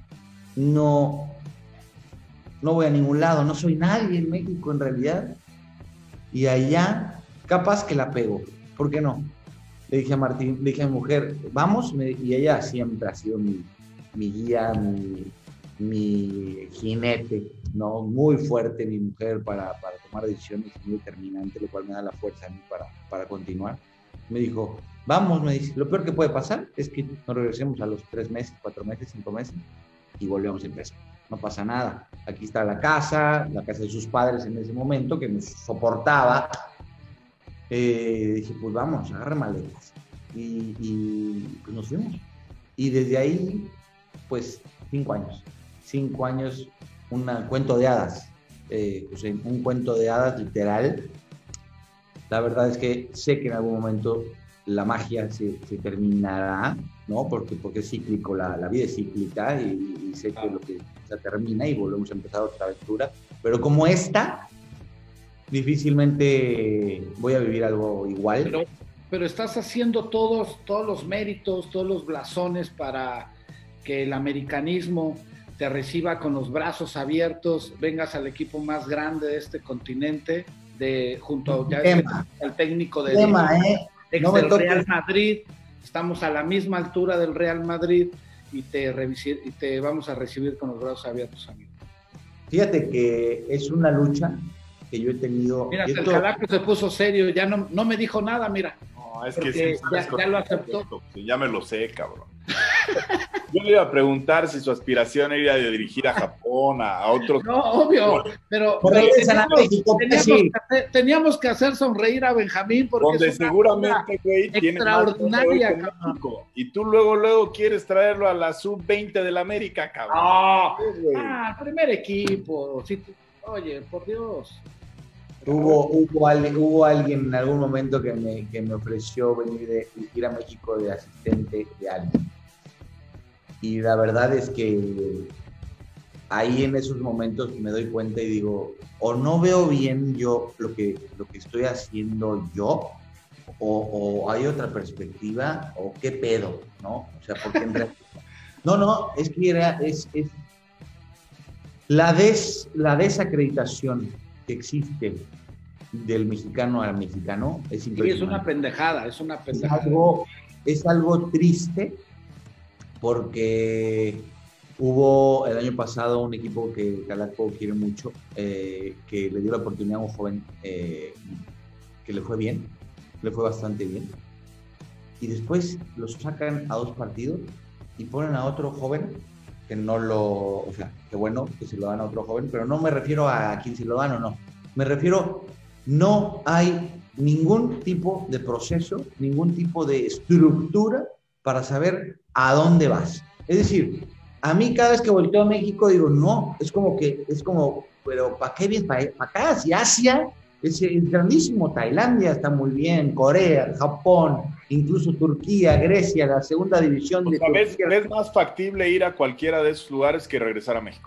no, no voy a ningún lado, no soy nadie en México en realidad. Y allá, capaz que la pego, ¿por qué no? Le dije a Martín, le dije a mi mujer, vamos, y ella siempre ha sido mi, mi guía, mi, mi jinete, ¿no? Muy fuerte mi mujer para, para tomar decisiones, muy determinante, lo cual me da la fuerza a mí para, para continuar. Me dijo, vamos, me dice, lo peor que puede pasar es que nos regresemos a los tres meses, cuatro meses, cinco meses y volvemos a empezar. No pasa nada. Aquí está la casa, la casa de sus padres en ese momento, que nos soportaba. Eh, dije, pues vamos, agarra maletas. Y, y pues nos fuimos. Y desde ahí, pues, cinco años. Cinco años, un cuento de hadas. Eh, o sea, un cuento de hadas literal. La verdad es que sé que en algún momento la magia se, se terminará, ¿no? Porque, porque es cíclico, la, la vida es cíclica y, y sé que lo que se termina y volvemos a empezar otra aventura. Pero como esta, difícilmente voy a vivir algo igual. Pero, pero estás haciendo todos, todos los méritos, todos los blasones para que el americanismo te reciba con los brazos abiertos, vengas al equipo más grande de este continente, de, junto ya es, al técnico de, tema, de, ¿eh? no del Real Madrid. Estamos a la misma altura del Real Madrid y te, revisir, y te vamos a recibir con los brazos abiertos, amigo. Fíjate que es una lucha que yo he tenido. Mira, el esto... Calaco se puso serio, ya no, no me dijo nada, mira. No, es que sí, ya, ya lo aceptó. Ya me lo sé, cabrón. Yo le iba a preguntar si su aspiración era de dirigir a Japón, a, a otros. No, obvio, pero, pero teníamos, México, teníamos, sí. que hacer, teníamos que hacer sonreír a Benjamín porque donde es seguramente, güey, tiene extraordinaria, México. Y tú luego, luego quieres traerlo a la sub veinte del América, cabrón. Oh, ah, primer equipo. Sí, oye, por Dios. Hubo, hubo, hubo alguien en algún momento que me, que me ofreció venir de, ir a México de asistente de alguien. Y la verdad es que ahí en esos momentos me doy cuenta y digo, o no veo bien yo lo que, lo que estoy haciendo yo, o, o hay otra perspectiva, o qué pedo, ¿no? O sea, porque en realidad... No, no, es que era, es, es la, des, la desacreditación que existe del mexicano al mexicano es impresionante. Sí, es una pendejada, es una pendejada. Es algo, es algo triste porque hubo el año pasado un equipo que Calaco quiere mucho, eh, que le dio la oportunidad a un joven eh, que le fue bien, le fue bastante bien, y después lo sacan a dos partidos y ponen a otro joven que no lo, o sea, que bueno, que se lo dan a otro joven, pero no me refiero a quién se lo dan o no, me refiero, no hay ningún tipo de proceso, ningún tipo de estructura para saber a dónde vas. Es decir, a mí cada vez que volteo a México digo, no, es como que, es como, pero ¿para qué vienes para acá? Si Asia es, es grandísimo, Tailandia está muy bien, Corea, Japón, incluso Turquía, Grecia, la segunda división. O de sea, ¿ves, Turquía. ¿Ves más factible ir a cualquiera de esos lugares que regresar a México?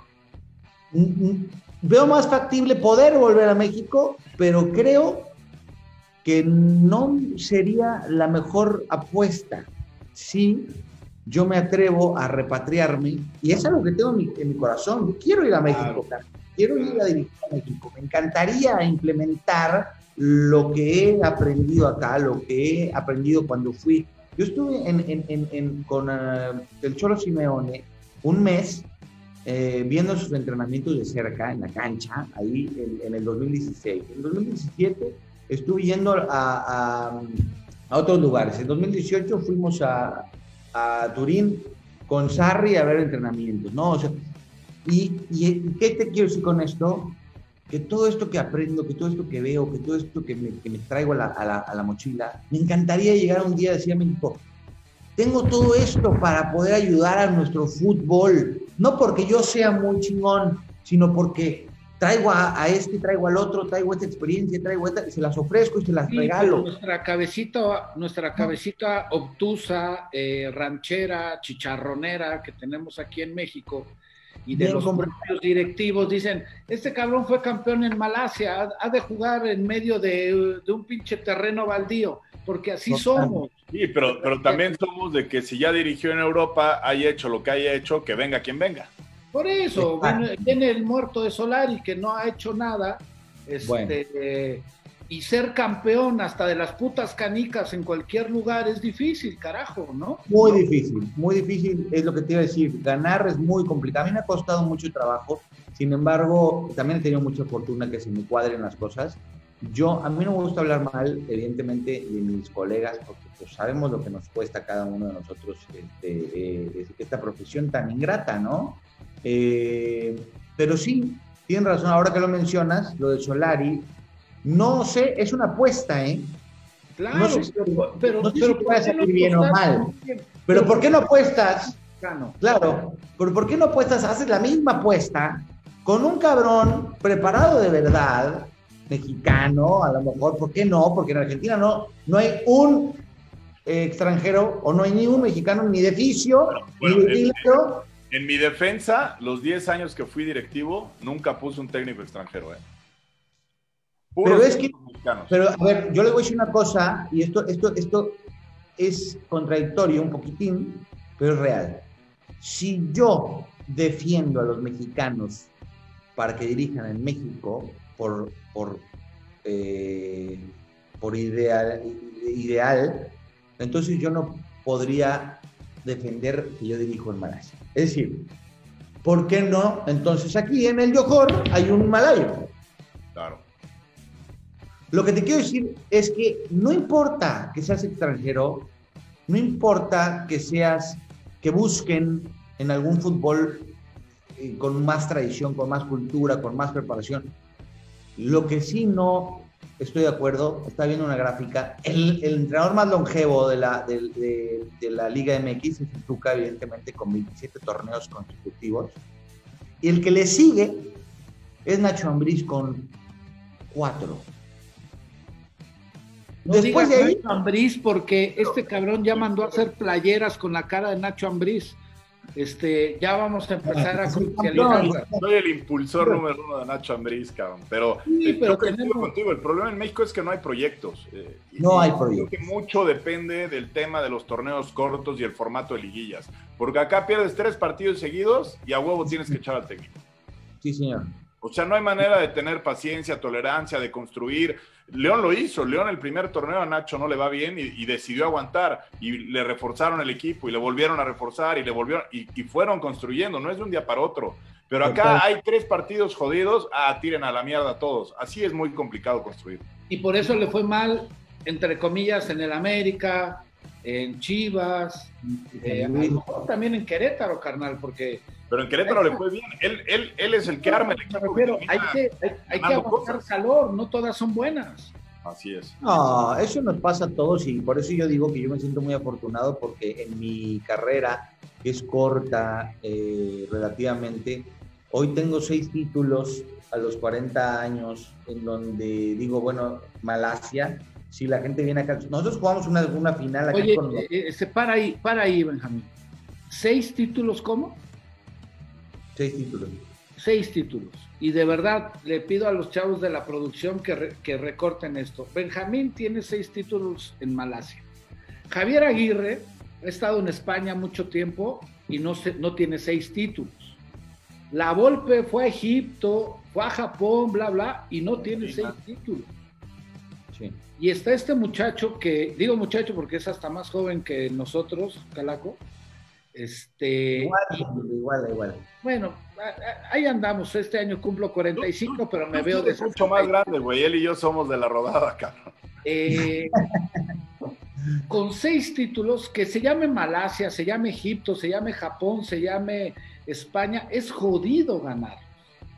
Veo más factible poder volver a México, pero creo que no sería la mejor apuesta si yo me atrevo a repatriarme, y es algo que tengo en mi, en mi corazón. Quiero ir a México, claro. Quiero ir a dirigir a México. Me encantaría implementar lo que he aprendido acá, lo que he aprendido cuando fui. Yo estuve en, en, en, en, con uh, el Cholo Simeone un mes eh, viendo sus entrenamientos de cerca en la cancha, ahí en, en el dos mil dieciséis. En el dos mil diecisiete estuve yendo a, a, a otros lugares. En dos mil dieciocho fuimos a, a Turín con Sarri a ver entrenamientos, ¿no? O sea, y, y ¿qué te quiero decir con esto? que todo esto que aprendo, que todo esto que veo, que todo esto que me, que me traigo a la, a, la, a la mochila, me encantaría llegar un día a decir a México, tengo todo esto para poder ayudar a nuestro fútbol, no porque yo sea muy chingón, sino porque traigo a, a este, traigo al otro, traigo esta experiencia, traigo esta, y se las ofrezco y se las Sí, regalo. Nuestra cabecita, nuestra cabecita obtusa, eh, ranchera, chicharronera que tenemos aquí en México, y de Bien los complicado. propios directivos dicen, este cabrón fue campeón en Malasia, ha, ha de jugar en medio de, de un pinche terreno baldío, porque así Total. somos. Sí, pero, pero también somos de que si ya dirigió en Europa, haya hecho lo que haya hecho, que venga quien venga. Por eso, Exacto. viene, viene el muerto de Solari que no ha hecho nada, este, Bueno. eh, y ser campeón hasta de las putas canicas en cualquier lugar es difícil, carajo, ¿no? Muy difícil, muy difícil, es lo que te iba a decir. Ganar es muy complicado. A mí me ha costado mucho trabajo, sin embargo, también he tenido mucha fortuna que se me cuadren las cosas. Yo, a mí no me gusta hablar mal, evidentemente, de mis colegas, porque pues sabemos lo que nos cuesta a cada uno de nosotros este, eh, esta profesión tan ingrata, ¿no? Eh, pero sí, tienen razón, ahora que lo mencionas, lo de Solari, no sé, es una apuesta, ¿eh? Claro, No sé si- pero, no sé pero si puede ¿por qué salir bien o apostar? mal. Pero ¿por qué no apuestas? Mexicano? Claro, pero ¿por qué no apuestas, haces la misma apuesta con un cabrón preparado de verdad, mexicano, a lo mejor, ¿por qué no? Porque en Argentina no, no hay un eh, extranjero o no hay ni un mexicano ni de oficio, Bueno, ni de el- título. En mi defensa, los diez años que fui directivo, nunca puse un técnico extranjero, ¿eh? Puros Pero es que, mexicanos. pero a ver, yo le voy a decir una cosa, y esto, esto, esto es contradictorio un poquitín, pero es real. Si yo defiendo a los mexicanos para que dirijan en México por, por, eh, por ideal, ideal, entonces yo no podría defender que yo dirijo en Malasia. Es decir, ¿por qué no? Entonces aquí en el Johor hay un malayo. Claro. Lo que te quiero decir es que no importa que seas extranjero, no importa que seas, que busquen en algún fútbol eh, con más tradición, con más cultura, con más preparación. Lo que sí no estoy de acuerdo, está viendo una gráfica, el, el entrenador más longevo de la, de, de, de la Liga M X es Tuca, evidentemente, con veintisiete torneos consecutivos. Y el que le sigue es Nacho Ambriz con cuatro. No Después de digas ahí, Nacho Ambriz, porque este cabrón ya mandó a hacer playeras con la cara de Nacho Ambriz. Este, ya vamos a empezar a comercializar. Soy el impulsor número uno de Nacho Ambriz, cabrón. Pero, Sí, eh, pero yo coincido tenemos- contigo. El problema en México es que no hay proyectos. eh, y- No hay y proyectos. Creo que mucho depende del tema de los torneos cortos y el formato de liguillas. Porque acá pierdes tres partidos seguidos y a huevo tienes que echar al técnico. sí, señor. O sea, no hay manera de tener paciencia, tolerancia, de construir. León lo hizo. León el primer torneo a Nacho no le va bien y, y decidió aguantar. Y le reforzaron el equipo y le volvieron a reforzar y le volvieron y, y fueron construyendo. No es de un día para otro. Pero acá Total. hay tres partidos jodidos. Ah, tiren a la mierda a todos. Así es muy complicado construir. Y por eso le fue mal, entre comillas, en el América, en Chivas, eh, a lo mejor también en Querétaro, carnal, porque Pero en Querétaro le fue bien. Él, él, él es el que arma el me equipo. refiero, que hay termina que, hay, hay que ganando aguantar cosas. calor, no todas son buenas. Así es. No, eso nos pasa a todos y por eso yo digo que yo me siento muy afortunado porque en mi carrera, que es corta eh, relativamente, hoy tengo seis títulos a los cuarenta años en donde digo, bueno, Malasia, si la gente viene acá, nosotros jugamos una, una final acá Oye, con los eh, eh, se para ahí, para ahí, Benjamín. ¿Seis títulos cómo? seis títulos. Seis títulos. Y de verdad le pido a los chavos de la producción que, re, que recorten esto. Benjamín tiene seis títulos en Malasia. Javier Aguirre ha estado en España mucho tiempo y no, se, no tiene seis títulos. La Volpe fue a Egipto, fue a Japón, bla, bla, y no tiene seis títulos. Sí. Y está este muchacho que, digo muchacho porque es hasta más joven que nosotros, Calaco. Este, Igual, y, igual, igual. bueno, ahí andamos. Este año cumplo cuarenta y cinco, pero me veo de Es mucho más grande, güey. Él y yo somos de la rodada, cabrón. Eh, con seis títulos, que se llame Malasia, se llame Egipto, se llame Japón, se llame España, es jodido ganar.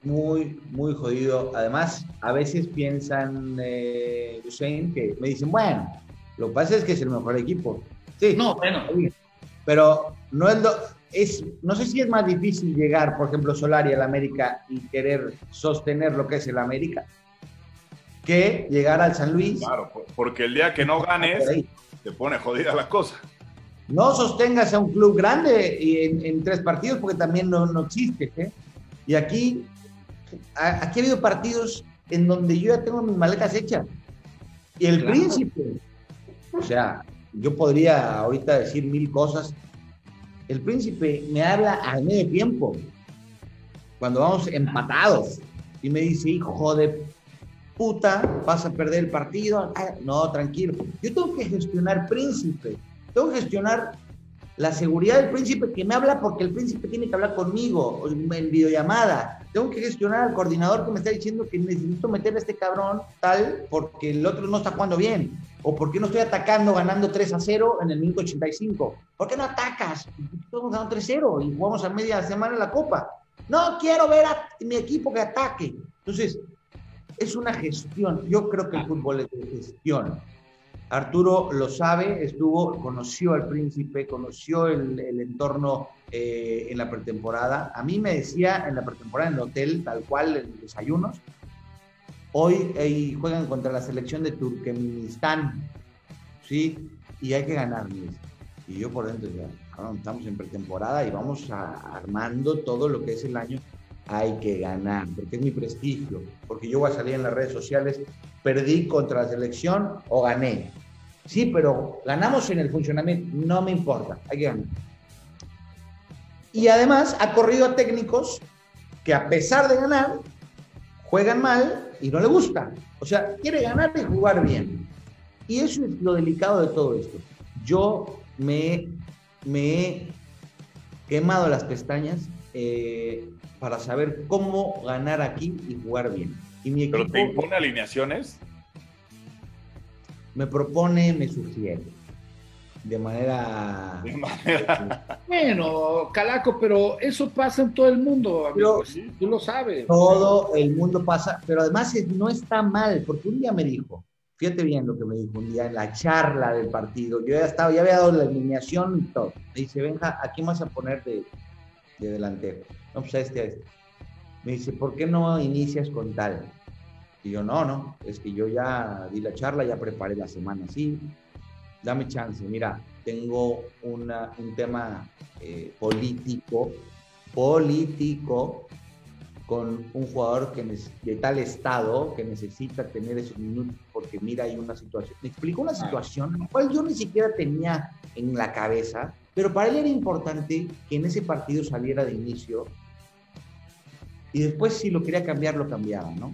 muy, muy jodido. Además, a veces piensan, eh, Hussein, que me dicen, bueno, lo que pasa es que es el mejor equipo. Sí, No, bueno. Pero no es lo, es, no sé si es más difícil llegar, por ejemplo, Solari al América y querer sostener lo que es el América, que llegar al San Luis. Claro, porque el día que no ganes, te pone jodida la cosa. No sostengas a un club grande en, en tres partidos, porque también no, no existe, ¿eh? Y aquí, aquí ha habido partidos en donde yo ya tengo mis maletas hechas. Y el claro. Príncipe, o sea, yo podría ahorita decir mil cosas. El Príncipe me habla al medio tiempo, cuando vamos empatados, y me dice, hijo de puta, vas a perder el partido. Ah, no, tranquilo. Yo tengo que gestionar Príncipe. Tengo que gestionar la seguridad del Príncipe, que me habla porque el Príncipe tiene que hablar conmigo en videollamada. Tengo que gestionar al coordinador que me está diciendo que necesito meter a este cabrón tal porque el otro no está jugando bien. O porque no estoy atacando ganando tres a cero en el minuto ochenta y cinco. ¿Por qué no atacas? Estamos ganando tres cero y jugamos a media semana en la Copa. No quiero ver a mi equipo que ataque. Entonces, es una gestión. Yo creo que el fútbol es de gestión. Arturo lo sabe, estuvo, conoció al Príncipe, conoció el, el entorno eh, en la pretemporada. A mí me decía en la pretemporada en el hotel, tal cual, en los desayunos, hoy eh, juegan contra la selección de Turkmenistán, ¿sí? Y hay que ganarles. Y yo por dentro decía, estamos en pretemporada y vamos a, armando todo lo que es el año. Hay que ganar, porque es mi prestigio, porque yo voy a salir en las redes sociales, perdí contra la selección o gané. Sí, pero ganamos en el funcionamiento, no me importa, hay que ganar. Y además ha corrido a técnicos que a pesar de ganar, juegan mal y no le gusta. O sea, quiere ganar y jugar bien. Y eso es lo delicado de todo esto. Yo me, me he quemado las pestañas eh, para saber cómo ganar aquí y jugar bien. Y mi equipo, ¿pero te impone alineaciones? Me propone, me sugiere. De manera... De manera... Bueno, Calaco, pero eso pasa en todo el mundo, amigo. Pero, sí, tú lo sabes. Todo el mundo pasa, pero además es, no está mal, porque un día me dijo, fíjate bien lo que me dijo un día en la charla del partido, yo ya estaba, ya había dado la alineación y todo. Me dice, Benja, ¿a quién vas a poner de, de delantero? No, pues a este, a este. Me dice, ¿por qué no inicias con tal? Y yo, no, no, es que yo ya di la charla, ya preparé la semana así, dame chance. Mira, tengo una, un tema eh, político, político, con un jugador que de tal estado que necesita tener esos minutos, porque mira, hay una situación. Me explicó una situación, la cual yo ni siquiera tenía en la cabeza, pero para él era importante que en ese partido saliera de inicio, y después si lo quería cambiar, lo cambiaba, ¿no?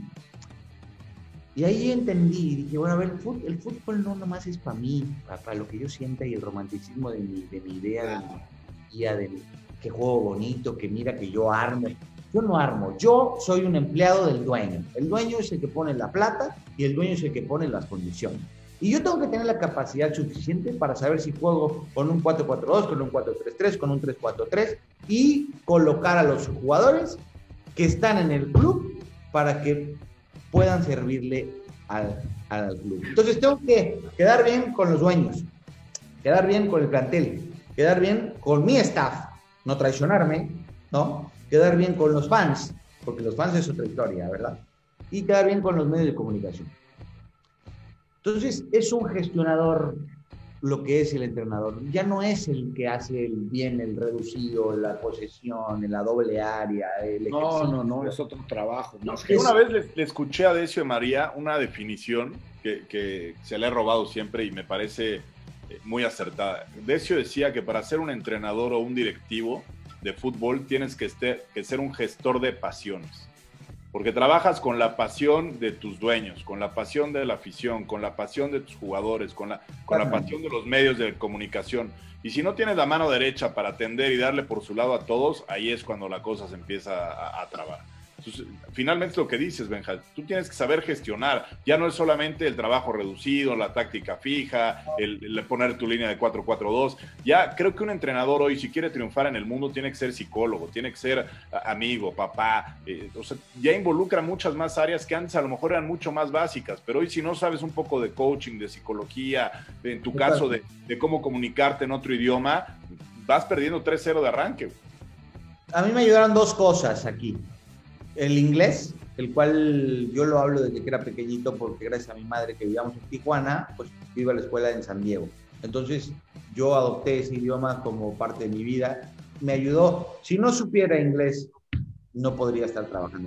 Y ahí entendí, dije, bueno, a ver, el fútbol, el fútbol no nomás es para mí, para, para lo que yo sienta y el romanticismo de mi, de mi idea, de mi guía, de mi, que juego bonito, que mira que yo armo. Yo no armo, yo soy un empleado del dueño. El dueño es el que pone la plata y el dueño es el que pone las condiciones. Y yo tengo que tener la capacidad suficiente para saber si juego con un cuatro cuatro dos, con un cuatro tres tres, con un tres cuatro tres y colocar a los jugadores que están en el club para que puedan servirle al, al club. Entonces tengo que quedar bien con los dueños, quedar bien con el plantel, quedar bien con mi staff, no traicionarme, ¿no? Quedar bien con los fans, porque los fans es otra historia, ¿verdad? Y quedar bien con los medios de comunicación. Entonces es un gestionador lo que es el entrenador. Ya no es el que hace el bien, el reducido, la posesión, la doble área. El no, no, no, es otro trabajo. No, es que una vez le, le escuché a Decio María una definición que, que se le ha robado siempre y me parece muy acertada. Decio decía que para ser un entrenador o un directivo de fútbol tienes que, este, que ser un gestor de pasiones. Porque trabajas con la pasión de tus dueños, con la pasión de la afición, con la pasión de tus jugadores, con la, con la pasión de los medios de comunicación. Y si no tienes la mano derecha para atender y darle por su lado a todos, ahí es cuando la cosa se empieza a, a trabar. Entonces, finalmente es lo que dices, Benja, tú tienes que saber gestionar, ya no es solamente el trabajo reducido, la táctica fija, el, el poner tu línea de cuatro cuatro dos, ya creo que un entrenador hoy, si quiere triunfar en el mundo, tiene que ser psicólogo, tiene que ser amigo, papá, eh, o sea, ya involucra muchas más áreas que antes a lo mejor eran mucho más básicas, pero hoy si no sabes un poco de coaching, de psicología, de, en tu caso de, de cómo comunicarte en otro idioma, vas perdiendo tres cero de arranque. A mí me ayudaron dos cosas aquí. El inglés, el cual yo lo hablo desde que era pequeñito, porque gracias a mi madre que vivíamos en Tijuana, pues iba a la escuela en San Diego. Entonces yo adopté ese idioma como parte de mi vida. Me ayudó. Si no supiera inglés, no podría estar trabajando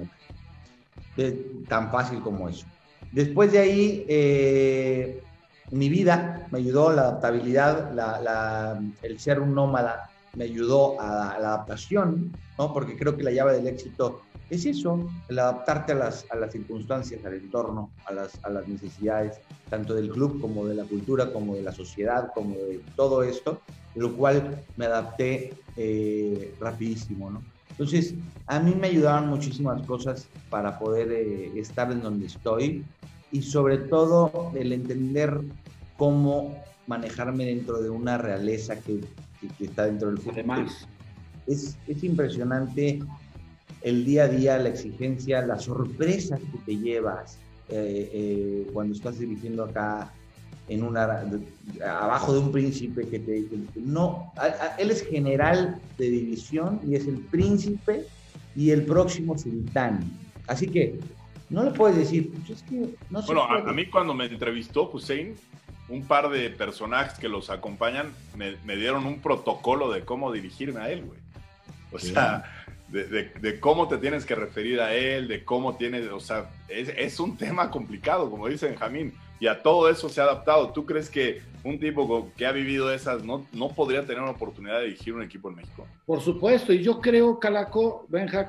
de, tan fácil como eso. Después de ahí, eh, mi vida me ayudó, la adaptabilidad, la, la, el ser un nómada me ayudó a, a la adaptación, ¿no? Porque creo que la llave del éxito es eso, el adaptarte a las, a las circunstancias, al entorno, a las, a las necesidades, tanto del club como de la cultura, como de la sociedad, como de todo esto, lo cual me adapté eh, rapidísimo, ¿no? Entonces, a mí me ayudaron muchísimas cosas para poder eh, estar en donde estoy y sobre todo el entender cómo manejarme dentro de una realeza que, que, que está dentro del fútbol. Además, es, es impresionante el día a día, la exigencia, las sorpresas que te llevas eh, eh, cuando estás dirigiendo acá en una, abajo de un príncipe que te... Que, no, a, a, él es general de división y es el príncipe y el próximo sultán. Así que no le puedes decir, pues es que no se Bueno, puede. a, a mí cuando me entrevistó Hussein, un par de personajes que los acompañan me, me dieron un protocolo de cómo dirigirme a él, güey. O Sí. sea, de, de, de cómo te tienes que referir a él, de cómo tienes, o sea, es, es un tema complicado, como dice Benjamín, y a todo eso se ha adaptado. ¿Tú crees que un tipo que ha vivido esas no, no podría tener una oportunidad de dirigir un equipo en México? por supuesto, y yo creo, Calaco, Benja,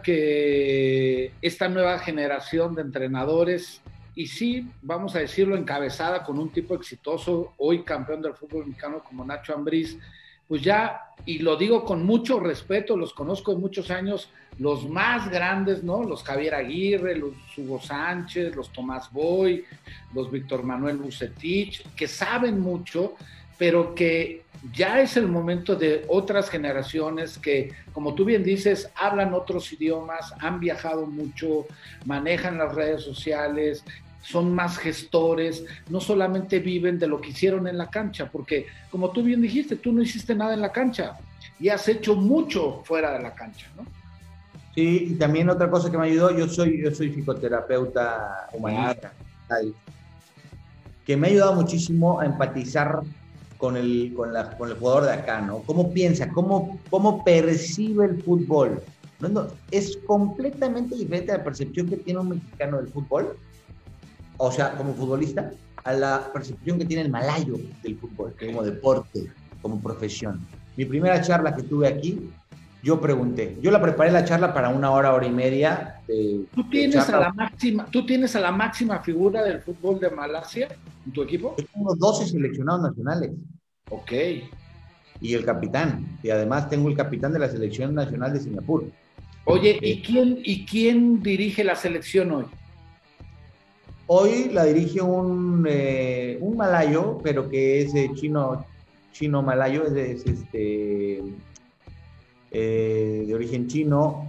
que esta nueva generación de entrenadores, y sí, vamos a decirlo, encabezada con un tipo exitoso, hoy campeón del fútbol mexicano como Nacho Ambriz, pues ya, y lo digo con mucho respeto, los conozco de muchos años, los más grandes, ¿no? Los Javier Aguirre, los Hugo Sánchez, los Tomás Boy, los Víctor Manuel Bucetich, que saben mucho, pero que ya es el momento de otras generaciones que, como tú bien dices, hablan otros idiomas, han viajado mucho, manejan las redes sociales, son más gestores, no solamente viven de lo que hicieron en la cancha, porque como tú bien dijiste, tú no hiciste nada en la cancha y has hecho mucho fuera de la cancha, ¿no? Sí, y también otra cosa que me ayudó, yo soy, yo soy psicoterapeuta humanista, tal, que me ha ayudado muchísimo a empatizar con el, con la, con el jugador de acá, ¿no? ¿Cómo piensa? ¿Cómo, cómo percibe el fútbol? No, no, es completamente diferente a la percepción que tiene un mexicano del fútbol, o sea, como futbolista, a la percepción que tiene el malayo del fútbol, como deporte, como profesión. Mi primera charla que tuve aquí, yo pregunté, yo la preparé la charla para una hora, hora y media. De, ¿Tú tienes, de a la máxima, ¿Tú tienes a la máxima figura del fútbol de Malasia en tu equipo? Yo tengo doce seleccionados nacionales. Ok. Y el capitán. Y además tengo el capitán de la selección nacional de Singapur. Oye, ¿y quién, ¿y quién dirige la selección hoy? Hoy la dirige un, eh, un malayo, pero que es eh, chino, chino malayo, es, es este, eh, de origen chino,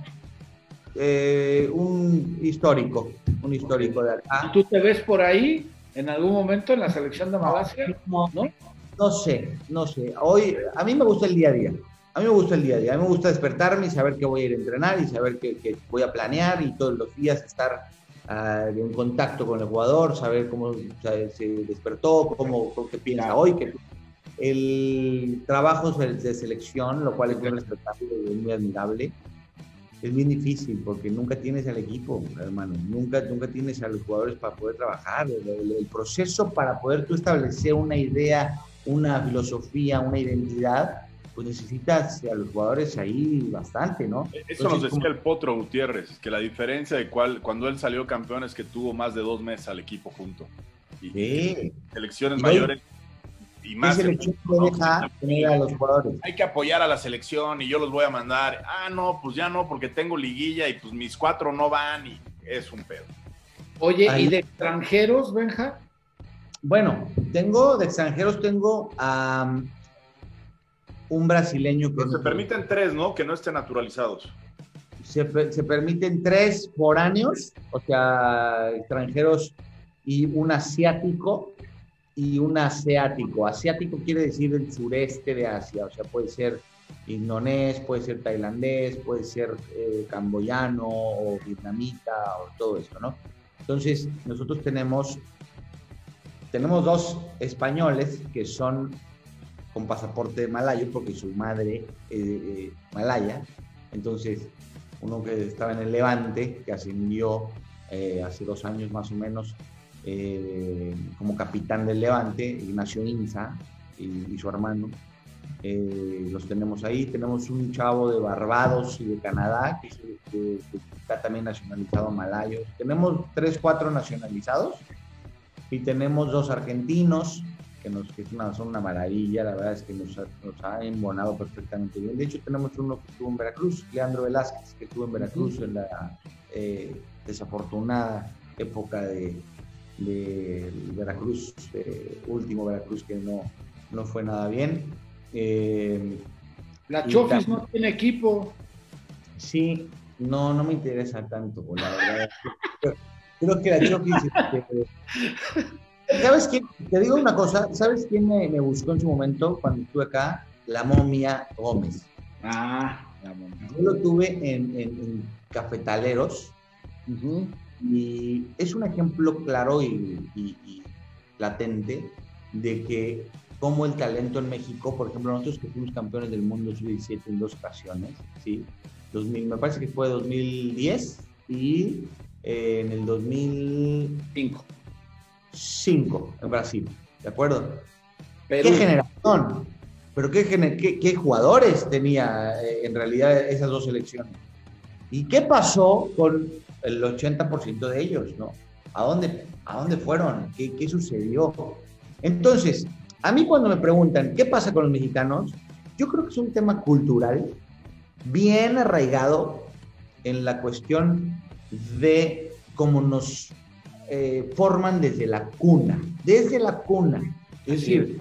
eh, un histórico, un histórico de acá. ¿Tú te ves por ahí en algún momento en la selección de Malasia? No, no, no sé, no sé. Hoy, a mí me gusta el día a día. A mí me gusta el día a día. A mí me gusta despertarme y saber que voy a ir a entrenar y saber que, que voy a planear y todos los días estar Uh, en contacto con el jugador, saber cómo o sea, se despertó, cómo, cómo qué piensa hoy. Que el trabajo de selección, lo cual es muy respetable y muy admirable, es bien difícil porque nunca tienes al equipo, hermano, nunca, nunca tienes a los jugadores para poder trabajar. El, el, el proceso para poder tú establecer una idea, una filosofía, una identidad, pues necesitas a los jugadores ahí bastante, ¿no? Eso Entonces, nos decía como... el Potro Gutiérrez, que la diferencia de cuál, cuando él salió campeón es que tuvo más de dos meses al equipo junto. Y, sí. selecciones y mayores, y más. ¿Qué selección te deja tener a los jugadores? Hay que apoyar a la selección y yo los voy a mandar. Ah, no, pues ya no, porque tengo liguilla y pues mis cuatro no van y es un pedo. Oye, Ahí. ¿y de extranjeros, Benja? Bueno, tengo, de extranjeros tengo a um, un brasileño que... Pero se permiten tres, ¿no? Que no estén naturalizados. Se, se permiten tres foráneos, o sea, extranjeros, y un asiático y un asiático. Asiático quiere decir el sureste de Asia, o sea, puede ser indonés, puede ser tailandés, puede ser eh, camboyano o vietnamita o todo eso, ¿no? Entonces, nosotros tenemos, tenemos dos españoles que son con pasaporte malayo porque su madre es eh, eh, malaya. Entonces, uno que estaba en el Levante, que ascendió eh, hace dos años más o menos eh, como capitán del Levante, Ignacio Inza y, y su hermano. Eh, los tenemos ahí. Tenemos un chavo de Barbados y de Canadá que, que, que está también nacionalizado malayo. Tenemos tres, cuatro nacionalizados y tenemos dos argentinos que, nos, que es una, son una maravilla. La verdad es que nos, nos ha embonado perfectamente bien. De hecho, tenemos uno que estuvo en Veracruz, Leandro Velázquez, que estuvo en Veracruz en la eh, desafortunada época de, de Veracruz, eh, último Veracruz que no, no fue nada bien. Eh, La Chofis no tiene equipo. Sí, no, no me interesa tanto, la verdad. Creo que la Chofis... Este, ¿sabes quién? Te digo una cosa, ¿sabes quién me, me buscó en su momento cuando estuve acá? La Momia Gómez. Ah, la Momia. Yo lo tuve en, en, en Cafetaleros uh-huh. y es un ejemplo claro y, y, y latente de que como el talento en México, por ejemplo, nosotros que fuimos campeones del mundo sub diecisiete en dos ocasiones, ¿sí? dos mil, me parece que fue dos mil diez y eh, en el dos mil cinco en Brasil, ¿de acuerdo? Perú. ¿Qué generación? Pero qué, gener qué, qué jugadores tenía eh, en realidad esas dos selecciones. ¿Y qué pasó con el ochenta por ciento de ellos, no? ¿A dónde, a dónde fueron? ¿Qué, qué sucedió? Entonces, a mí cuando me preguntan qué pasa con los mexicanos, yo creo que es un tema cultural bien arraigado en la cuestión de cómo nos eh, forman desde la cuna, desde la cuna. Es decir,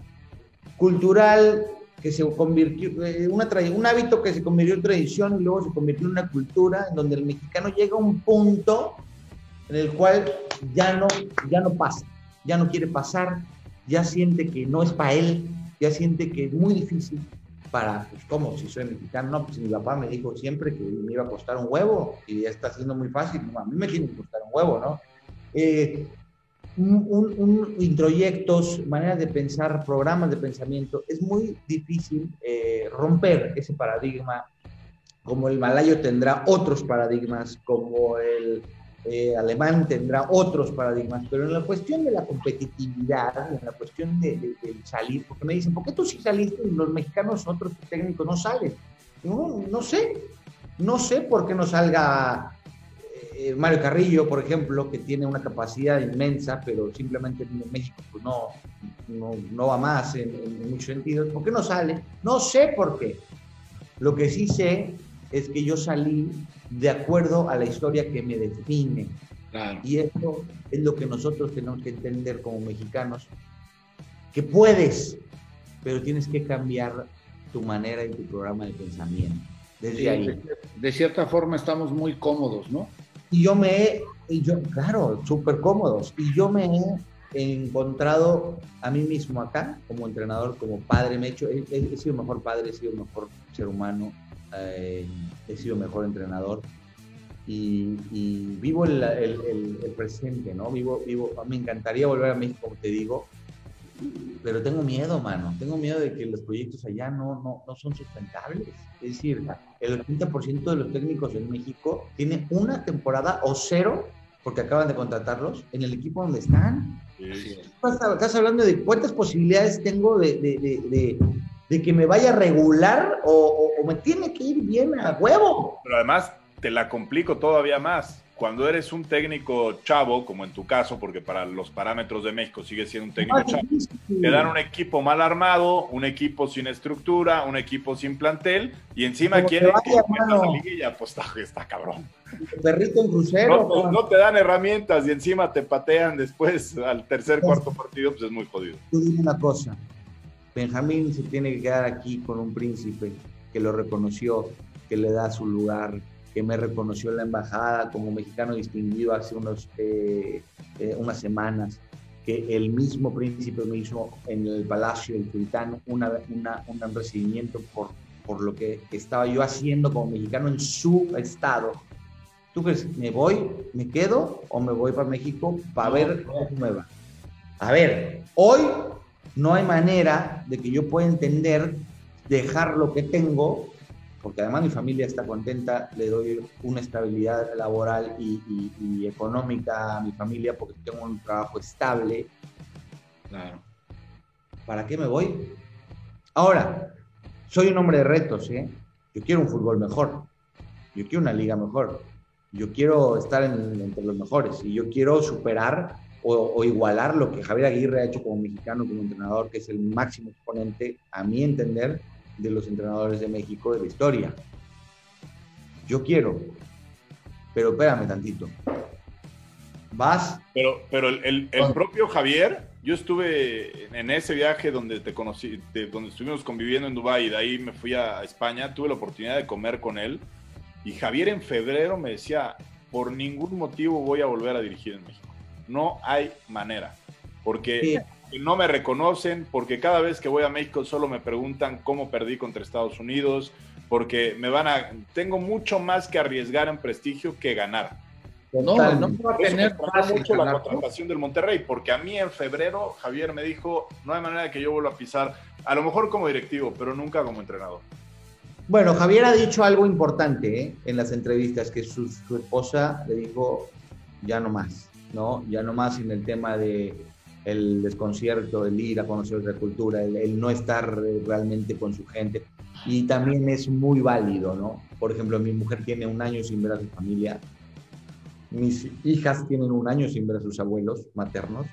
cultural que se convirtió, eh, una un hábito que se convirtió en tradición y luego se convirtió en una cultura en donde el mexicano llega a un punto en el cual ya no, ya no pasa, ya no quiere pasar, ya siente que no es para él, ya siente que es muy difícil para, pues, ¿cómo? Si soy mexicano, no, pues mi papá me dijo siempre que me iba a costar un huevo y ya está siendo muy fácil, no, a mí me tiene que costar un huevo, ¿no? Eh, un, un, un introyectos, maneras de pensar, programas de pensamiento, es muy difícil eh, romper ese paradigma, como el malayo tendrá otros paradigmas, como el Eh, alemán tendrá otros paradigmas, pero en la cuestión de la competitividad, en la cuestión de, de, de salir, porque me dicen, ¿por qué tú sí saliste y los mexicanos, otros técnicos no salen? No, no sé, no sé por qué no salga eh, Mario Carrillo, por ejemplo, que tiene una capacidad inmensa, pero simplemente en México pues no, no, no va más en, en muchos sentidos. ¿Por qué no sale? No sé por qué. Lo que sí sé es que yo salí de acuerdo a la historia que me define. Claro. Y eso es lo que nosotros tenemos que entender como mexicanos, que puedes, pero tienes que cambiar tu manera y tu programa de pensamiento. Desde sí, ahí. De, de cierta forma estamos muy cómodos, ¿no? Y yo me he, y yo, claro, súper cómodos, y yo me he encontrado a mí mismo acá, como entrenador, como padre, me he hecho, he, he sido mejor padre, he sido mejor ser humano, Eh, he sido mejor entrenador y, y vivo el, el, el, el presente, ¿no? Vivo, vivo, me encantaría volver a México, como te digo, pero tengo miedo, mano, tengo miedo de que los proyectos allá no, no, no son sustentables. Es decir, el ochenta por ciento de los técnicos en México tienen una temporada o cero, porque acaban de contratarlos, en el equipo donde están. Sí. Estás, estás hablando de cuántas posibilidades tengo de, de, de, de de que me vaya regular o, o, o me tiene que ir bien a huevo. Pero además te la complico todavía más. cuando eres un técnico chavo, como en tu caso, porque para los parámetros de México sigue siendo un técnico chavo, te dan un equipo mal armado, un equipo sin estructura, un equipo sin plantel, y encima quieren que metas a liguilla, pues está, está cabrón. Perrito en crucero. No, no te dan herramientas y encima te patean después al tercer, cuarto partido, pues es muy jodido. Tú dime una cosa, Benjamín se tiene que quedar aquí con un príncipe que lo reconoció, que le da su lugar, que me reconoció en la embajada como mexicano distinguido hace unos, eh, eh, unas semanas, que el mismo príncipe me hizo en el Palacio del Sultán una, una, un recibimiento por, por lo que estaba yo haciendo como mexicano en su estado. ¿Tú crees, me voy, me quedo o me voy para México para ver cómo me va? A ver, hoy no hay manera de que yo pueda entender dejar lo que tengo, porque además mi familia está contenta, le doy una estabilidad laboral y, y, y económica a mi familia porque tengo un trabajo estable. Claro. ¿Para qué me voy? Ahora, soy un hombre de retos, ¿eh? Yo quiero un fútbol mejor, yo quiero una liga mejor, yo quiero estar en, entre los mejores y yo quiero superar o, o igualar lo que Javier Aguirre ha hecho como mexicano, como entrenador, que es el máximo exponente, a mi entender, de los entrenadores de México de la historia. Yo quiero, pero espérame tantito. Vas. Pero, pero el, el, el propio Javier, yo estuve en ese viaje donde te conocí, de, donde estuvimos conviviendo en Dubái y de ahí me fui a España, tuve la oportunidad de comer con él y Javier en febrero me decía, por ningún motivo voy a volver a dirigir en México. No hay manera, porque sí. No me reconocen, porque cada vez que voy a México solo me preguntan cómo perdí contra Estados Unidos, porque me van a, tengo mucho más que arriesgar en prestigio que ganar. No, no va a tener fácil mucho la contratación del Monterrey, porque a mí en febrero Javier me dijo, no hay manera de que yo vuelva a pisar, a lo mejor como directivo, pero nunca como entrenador. Bueno, Javier ha dicho algo importante ¿eh? en las entrevistas, que su, su esposa le dijo, ya no más, ¿no? Ya no más en el tema de el desconcierto, el ir a conocer otra cultura, el, el no estar realmente con su gente. Y también es muy válido, ¿no? Por ejemplo, mi mujer tiene un año sin ver a su familia, mis hijas tienen un año sin ver a sus abuelos maternos,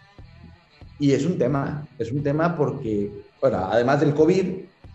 y es un tema, es un tema porque, bueno, además del COVID,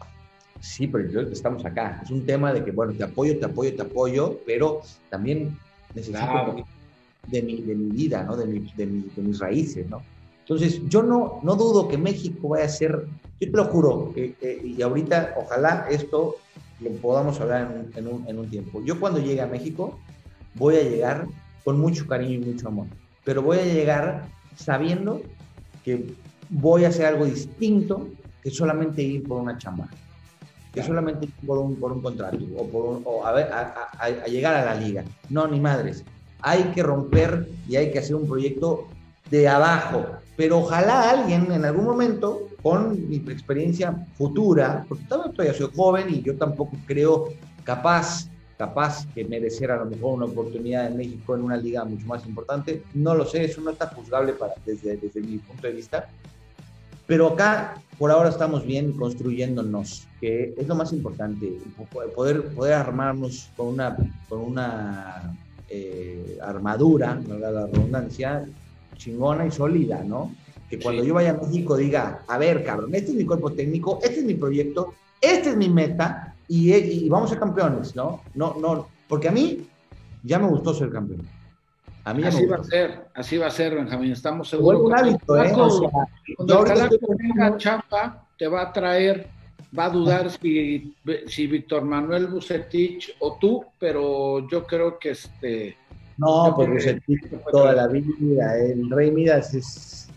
sí, pero yo, estamos acá, es un tema de que, bueno, te apoyo, te apoyo, te apoyo, pero también necesito claro. de, mi, de mi vida, ¿no? De, mi, de, mi, de mis raíces, ¿no? Entonces, yo no, no dudo que México vaya a ser, yo te lo juro, que, que, y ahorita, ojalá esto lo podamos hablar en un, en, un, en un tiempo. Yo cuando llegue a México, voy a llegar con mucho cariño y mucho amor, pero voy a llegar sabiendo que voy a hacer algo distinto que solamente ir por una chamba, que solamente ir por un, por un contrato, o, por un, o a, ver, a, a, a llegar a la liga. No, ni madres. Hay que romper y hay que hacer un proyecto de abajo, pero ojalá alguien en algún momento, con mi experiencia futura, porque todavía soy joven y yo tampoco creo capaz, capaz que merecer a lo mejor una oportunidad en México en una liga mucho más importante, no lo sé, eso no está juzgable para, desde, desde mi punto de vista, pero acá por ahora estamos bien construyéndonos, que es lo más importante, poder, poder armarnos con una, con una eh, armadura, no la redundancia, chingona y sólida, ¿no? Que cuando sí. yo vaya a México diga, a ver, cabrón, este es mi cuerpo técnico, este es mi proyecto, esta es mi meta y, y vamos a ser campeones, ¿no? No, no, porque a mí ya me gustó ser campeón. A mí así va a ser, así va a ser, Benjamín, estamos seguros. Un hábito, ¿eh? O sea, cuando el Calaco tenga chamba, te va a traer, va a dudar si, si Víctor Manuel Bucetich o tú, pero yo creo que este... No, pues Bucetich toda la vida. El Rey Midas es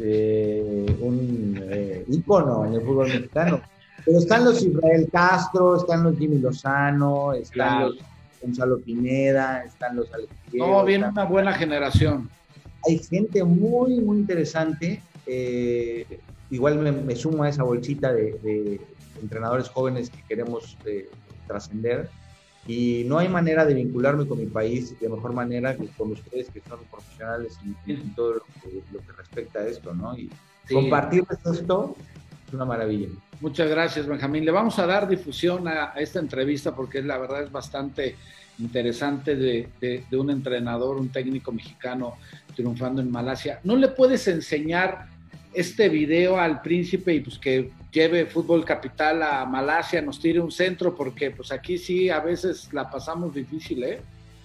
eh, un eh, ícono en el fútbol mexicano. Pero están los Israel Castro, están los Jimmy Lozano, están claro. los Gonzalo Pineda, están los Alex Diego, No, viene una buena generación. Hay gente muy, muy interesante. Eh, igual me, me sumo a esa bolsita de, de entrenadores jóvenes que queremos eh, trascender. Y no hay manera de vincularme con mi país de mejor manera que con ustedes, que son profesionales en, en todo lo que, lo que respecta a esto, ¿no? Y sí. compartirles esto es una maravilla. Muchas gracias, Benjamín. Le vamos a dar difusión a, a esta entrevista porque la verdad es bastante interesante de, de, de un entrenador, un técnico mexicano triunfando en Malasia. ¿No le puedes enseñar este video al príncipe y pues que lleve Fútbol Capital a Malasia, nos tire un centro? Porque pues aquí sí a veces la pasamos difícil, ¿eh?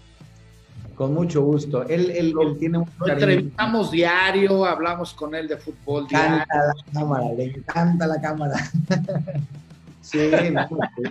Con mucho gusto. Él, él, él tiene un Lo entrevistamos diario, hablamos con él de fútbol diario. Le encanta la cámara, le encanta la cámara. Sí, no,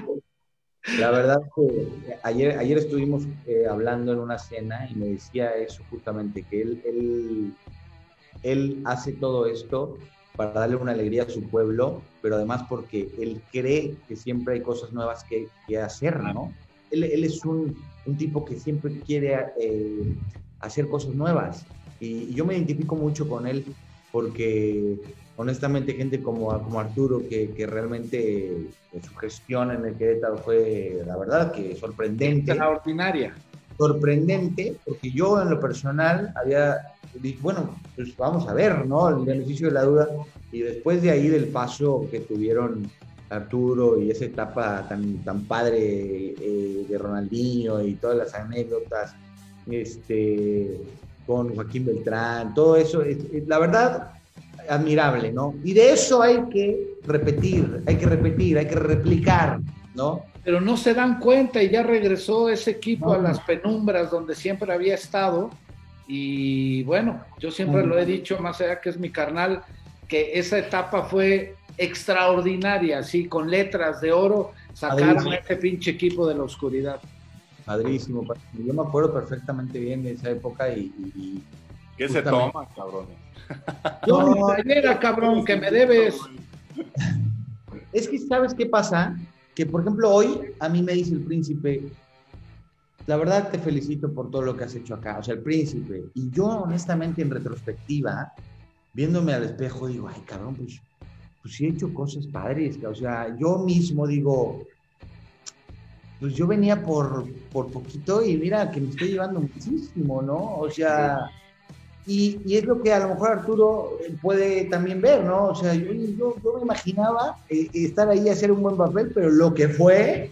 la verdad que ayer, ayer estuvimos eh, hablando en una cena y me decía eso justamente, que él, él, él hace todo esto para darle una alegría a su pueblo, pero además porque él cree que siempre hay cosas nuevas que, que hacer, ¿no? Él, él es un, un tipo que siempre quiere eh, hacer cosas nuevas y, y yo me identifico mucho con él porque honestamente gente como, como Arturo, que, que realmente su gestión en el Querétaro fue, la verdad, que sorprendente. Extraordinaria. Sorprendente, porque yo en lo personal había dicho, bueno, pues vamos a ver, ¿no? El beneficio de la duda. Y después de ahí del paso que tuvieron Arturo y esa etapa tan, tan padre eh, de Ronaldinho y todas las anécdotas, este, con Joaquín Beltrán, todo eso, es, es, la verdad, admirable, ¿no? Y de eso hay que repetir, hay que repetir, hay que replicar, ¿no? Pero no se dan cuenta y ya regresó ese equipo no. a las penumbras donde siempre había estado. Y bueno, yo siempre lo he dicho, más allá que es mi carnal, que esa etapa fue extraordinaria, sí, con letras de oro sacaron a ese pinche equipo de la oscuridad. Padrísimo, yo me acuerdo perfectamente bien de esa época y... y, y ¿qué se toma, cabrón? Yo no, mi tallera, cabrón, que me debes. Es que, ¿sabes qué pasa? Que, por ejemplo, hoy a mí me dice el príncipe, la verdad te felicito por todo lo que has hecho acá, o sea, el príncipe, y yo honestamente en retrospectiva, viéndome al espejo, digo, ay, cabrón, pues, pues sí he hecho cosas padres, o sea, yo mismo digo, pues yo venía por, por poquito y mira que me estoy llevando muchísimo, ¿no? O sea, y, y es lo que a lo mejor Arturo puede también ver, ¿no? O sea, yo, yo, yo me imaginaba eh, estar ahí y hacer un buen papel, pero lo que fue,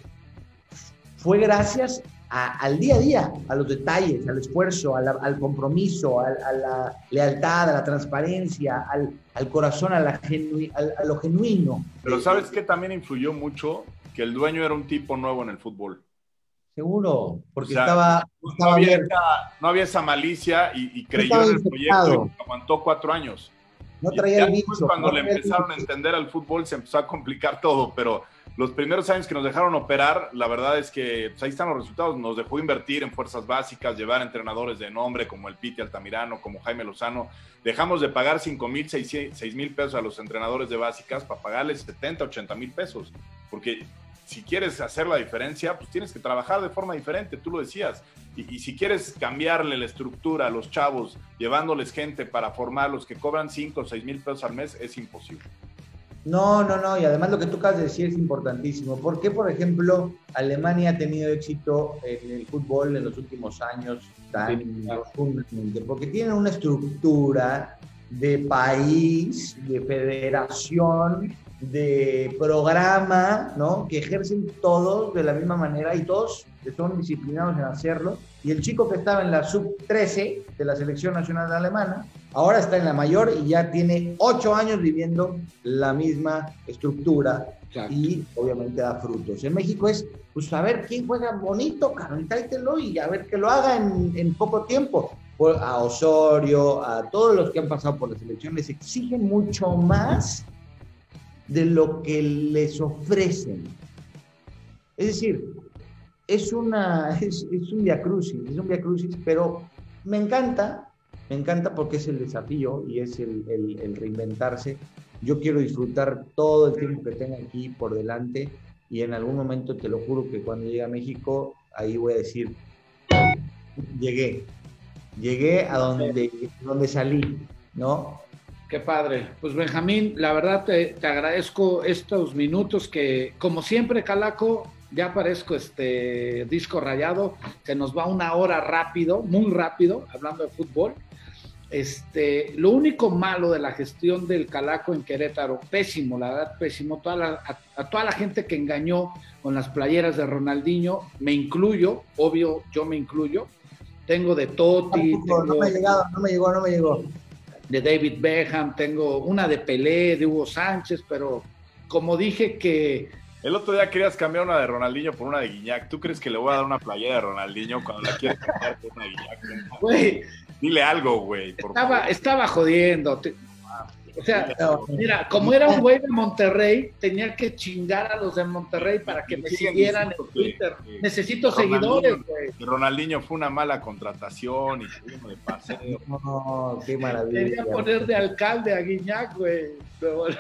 fue gracias a, al día a día, a los detalles, al esfuerzo, a la, al compromiso, a, a la lealtad, a la transparencia, al, al corazón, a, la genu, a, a lo genuino. Pero ¿sabes qué también influyó mucho? Que el dueño era un tipo nuevo en el fútbol. Seguro, porque o sea, estaba, estaba no, había esa, no había esa malicia y, y creyó en el proyecto y aguantó cuatro años. No traía el bicho. Cuando no le empezaron a entender al fútbol se empezó a complicar todo, pero los primeros años que nos dejaron operar, la verdad es que pues ahí están los resultados. Nos dejó invertir en fuerzas básicas, llevar entrenadores de nombre como el Piti Altamirano, como Jaime Lozano. Dejamos de pagar cinco mil, seis mil pesos a los entrenadores de básicas para pagarles setenta, ochenta mil pesos, porque si quieres hacer la diferencia, pues tienes que trabajar de forma diferente, tú lo decías. Y, y si quieres cambiarle la estructura a los chavos, llevándoles gente para formarlos que cobran cinco o seis mil pesos al mes, es imposible. No, no, no, y además lo que tú acabas de decir es importantísimo. ¿Por qué, por ejemplo, Alemania ha tenido éxito en el fútbol en los últimos años tan profundamente? Porque tienen una estructura de país, de federación, de programa, ¿no? Que ejercen todos de la misma manera y todos son disciplinados en hacerlo. Y el chico que estaba en la sub trece de la selección nacional alemana, ahora está en la mayor y ya tiene ocho años viviendo la misma estructura. Exacto. Y obviamente da frutos. En México es, pues a ver quién juega bonito, cabrón, tráetelo y a ver que lo haga en, en poco tiempo. A Osorio, a todos los que han pasado por la selección, les exigen mucho más de lo que les ofrecen. Es decir, es, una, es, es un viacrucis, es un viacrucis, pero me encanta, me encanta porque es el desafío y es el, el, el reinventarse. Yo quiero disfrutar todo el tiempo que tenga aquí por delante y en algún momento, te lo juro, que cuando llegue a México, ahí voy a decir, llegué, llegué a donde, donde salí, ¿no? Qué padre. Pues Benjamín, la verdad te, te agradezco estos minutos que, como siempre, Calaco, ya parezco este disco rayado, se nos va una hora rápido, muy rápido, hablando de fútbol. Este, lo único malo de la gestión del Calaco en Querétaro, pésimo, la verdad, pésimo, toda la, a, a toda la gente que engañó con las playeras de Ronaldinho, me incluyo, obvio, yo me incluyo, tengo de Totti, No, tengo no me ha llegado, no me llegó, no me llegó. de David Beckham, tengo una de Pelé, de Hugo Sánchez, pero como dije que... El otro día querías cambiar una de Ronaldinho por una de Guiñac. ¿Tú crees que le voy a dar una playera de Ronaldinho cuando la quieres cambiar por una de Guiñac? Güey, dile algo, güey. estaba, estaba jodiendo. O sea, mira, como era un güey de Monterrey, tenía que chingar a los de Monterrey para que me siguieran en Twitter. Que, Necesito seguidores, güey. Ronaldinho fue una mala contratación y uno de paseo. No, qué maravilla. Quería poner de alcalde a Guiñac, güey. Pero bueno.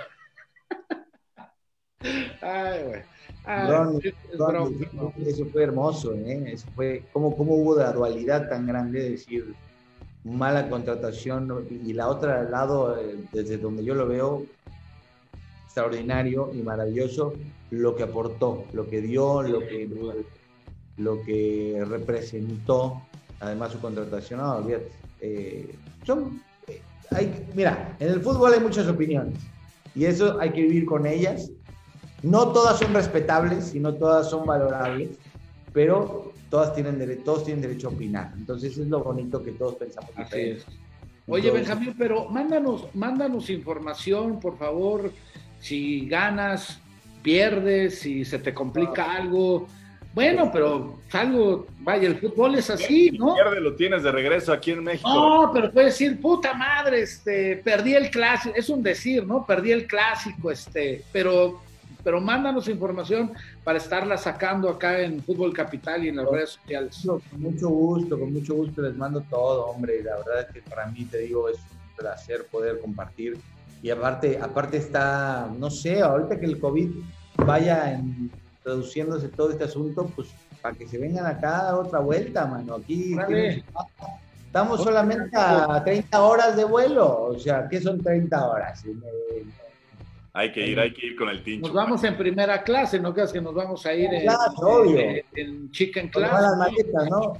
Ay, güey. Ay, Ron, es Ron, broma, ¿no? Eso fue hermoso, ¿eh? Eso fue, ¿cómo, cómo hubo la dualidad tan grande de decir mala contratación y la otra al lado, desde donde yo lo veo, extraordinario y maravilloso, lo que aportó, lo que dio, lo que, lo que representó, además su contratación, no, olvídate. Eh, son, eh, hay, mira, en el fútbol hay muchas opiniones y eso hay que vivir con ellas. No todas son respetables y no todas son valorables, pero todas tienen dere- todos tienen derecho a opinar. Entonces es lo bonito que todos pensamos. Así es. Oye, Entonces, Benjamín, pero mándanos, mándanos información, por favor, si ganas, pierdes, si se te complica algo. Bueno, pero algo, vaya, el fútbol es así, ¿no? Si pierde, lo tienes de regreso aquí en México. No, pero puedes decir, puta madre, este, perdí el clásico, es un decir, ¿no? Perdí el clásico, este, pero... pero mándanos información para estarla sacando acá en Fútbol Capital y en las con, redes sociales. Con mucho gusto, con mucho gusto les mando todo, hombre, la verdad es que para mí, te digo, es un placer poder compartir, y aparte, aparte está, no sé, ahorita que el COVID vaya en, reduciéndose todo este asunto, pues para que se vengan acá a dar otra vuelta, mano, aquí vale. Estamos solamente a treinta horas de vuelo, o sea, ¿qué son treinta horas? Hay que ir, hay que ir con el tincho. Nos vamos en primera clase, no creas que nos vamos a ir en, claro, obvio. en, en chicken class. Con las maletas, ¿no?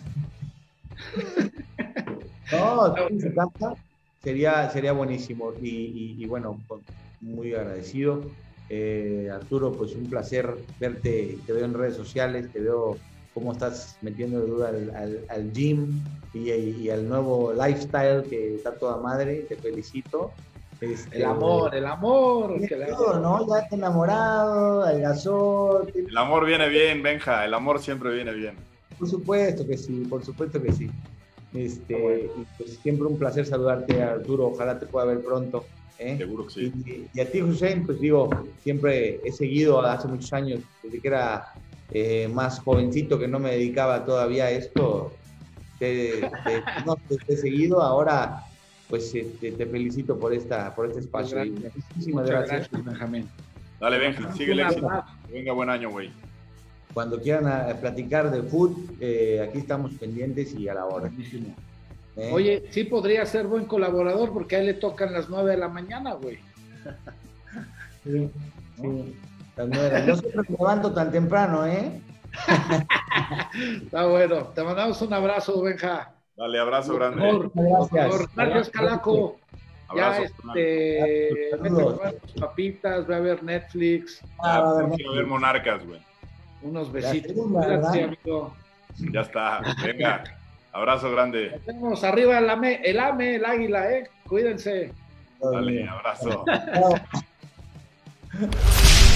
No, en su casa sería, sería buenísimo. Y, y, y bueno, muy agradecido. Eh, Arturo, pues un placer verte, te veo en redes sociales, te veo cómo estás metiendo de duda al, al, al gym y, y al nuevo lifestyle que está toda madre, te felicito. Este, el amor, el amor. Que todo, ¿no? Ya te enamorado, el gasol. El amor viene bien, Benja, el amor siempre viene bien. Por supuesto que sí, por supuesto que sí. Este, bueno. Y pues siempre un placer saludarte, Arturo, ojalá te pueda ver pronto. ¿eh? Seguro que sí. Y, y a ti, Hussein, pues digo, siempre he seguido hace muchos años, desde que era eh, más jovencito, que no me dedicaba todavía a esto, te, te, no, te, te he seguido, ahora... pues te, te felicito por esta por este espacio. Muchas Muchísimas gracias, gracias, Benjamín. Dale, Benja, sigue el éxito. Que venga buen año, güey. Cuando quieran a, a platicar de fútbol, eh, aquí estamos pendientes y a la hora. ¿Eh? Oye, sí podría ser buen colaborador porque a él le tocan las nueve de la mañana, güey. Sí, sí. Las nueve. No siempre me levanto tan temprano, ¿eh? Está bueno. Te mandamos un abrazo, Benja. Dale, abrazo grande. Por, gracias. Por, gracias, Calaco. Abrazo, ya, este, vete a comer tus papitas, ve a ver Netflix. Ah, ya, quiero ver Monarcas, güey. Unos besitos. Gracias, amigo. Ya está, venga. Abrazo grande. Tenemos arriba el AME, el AME, el águila, eh. Cuídense. Dale, abrazo.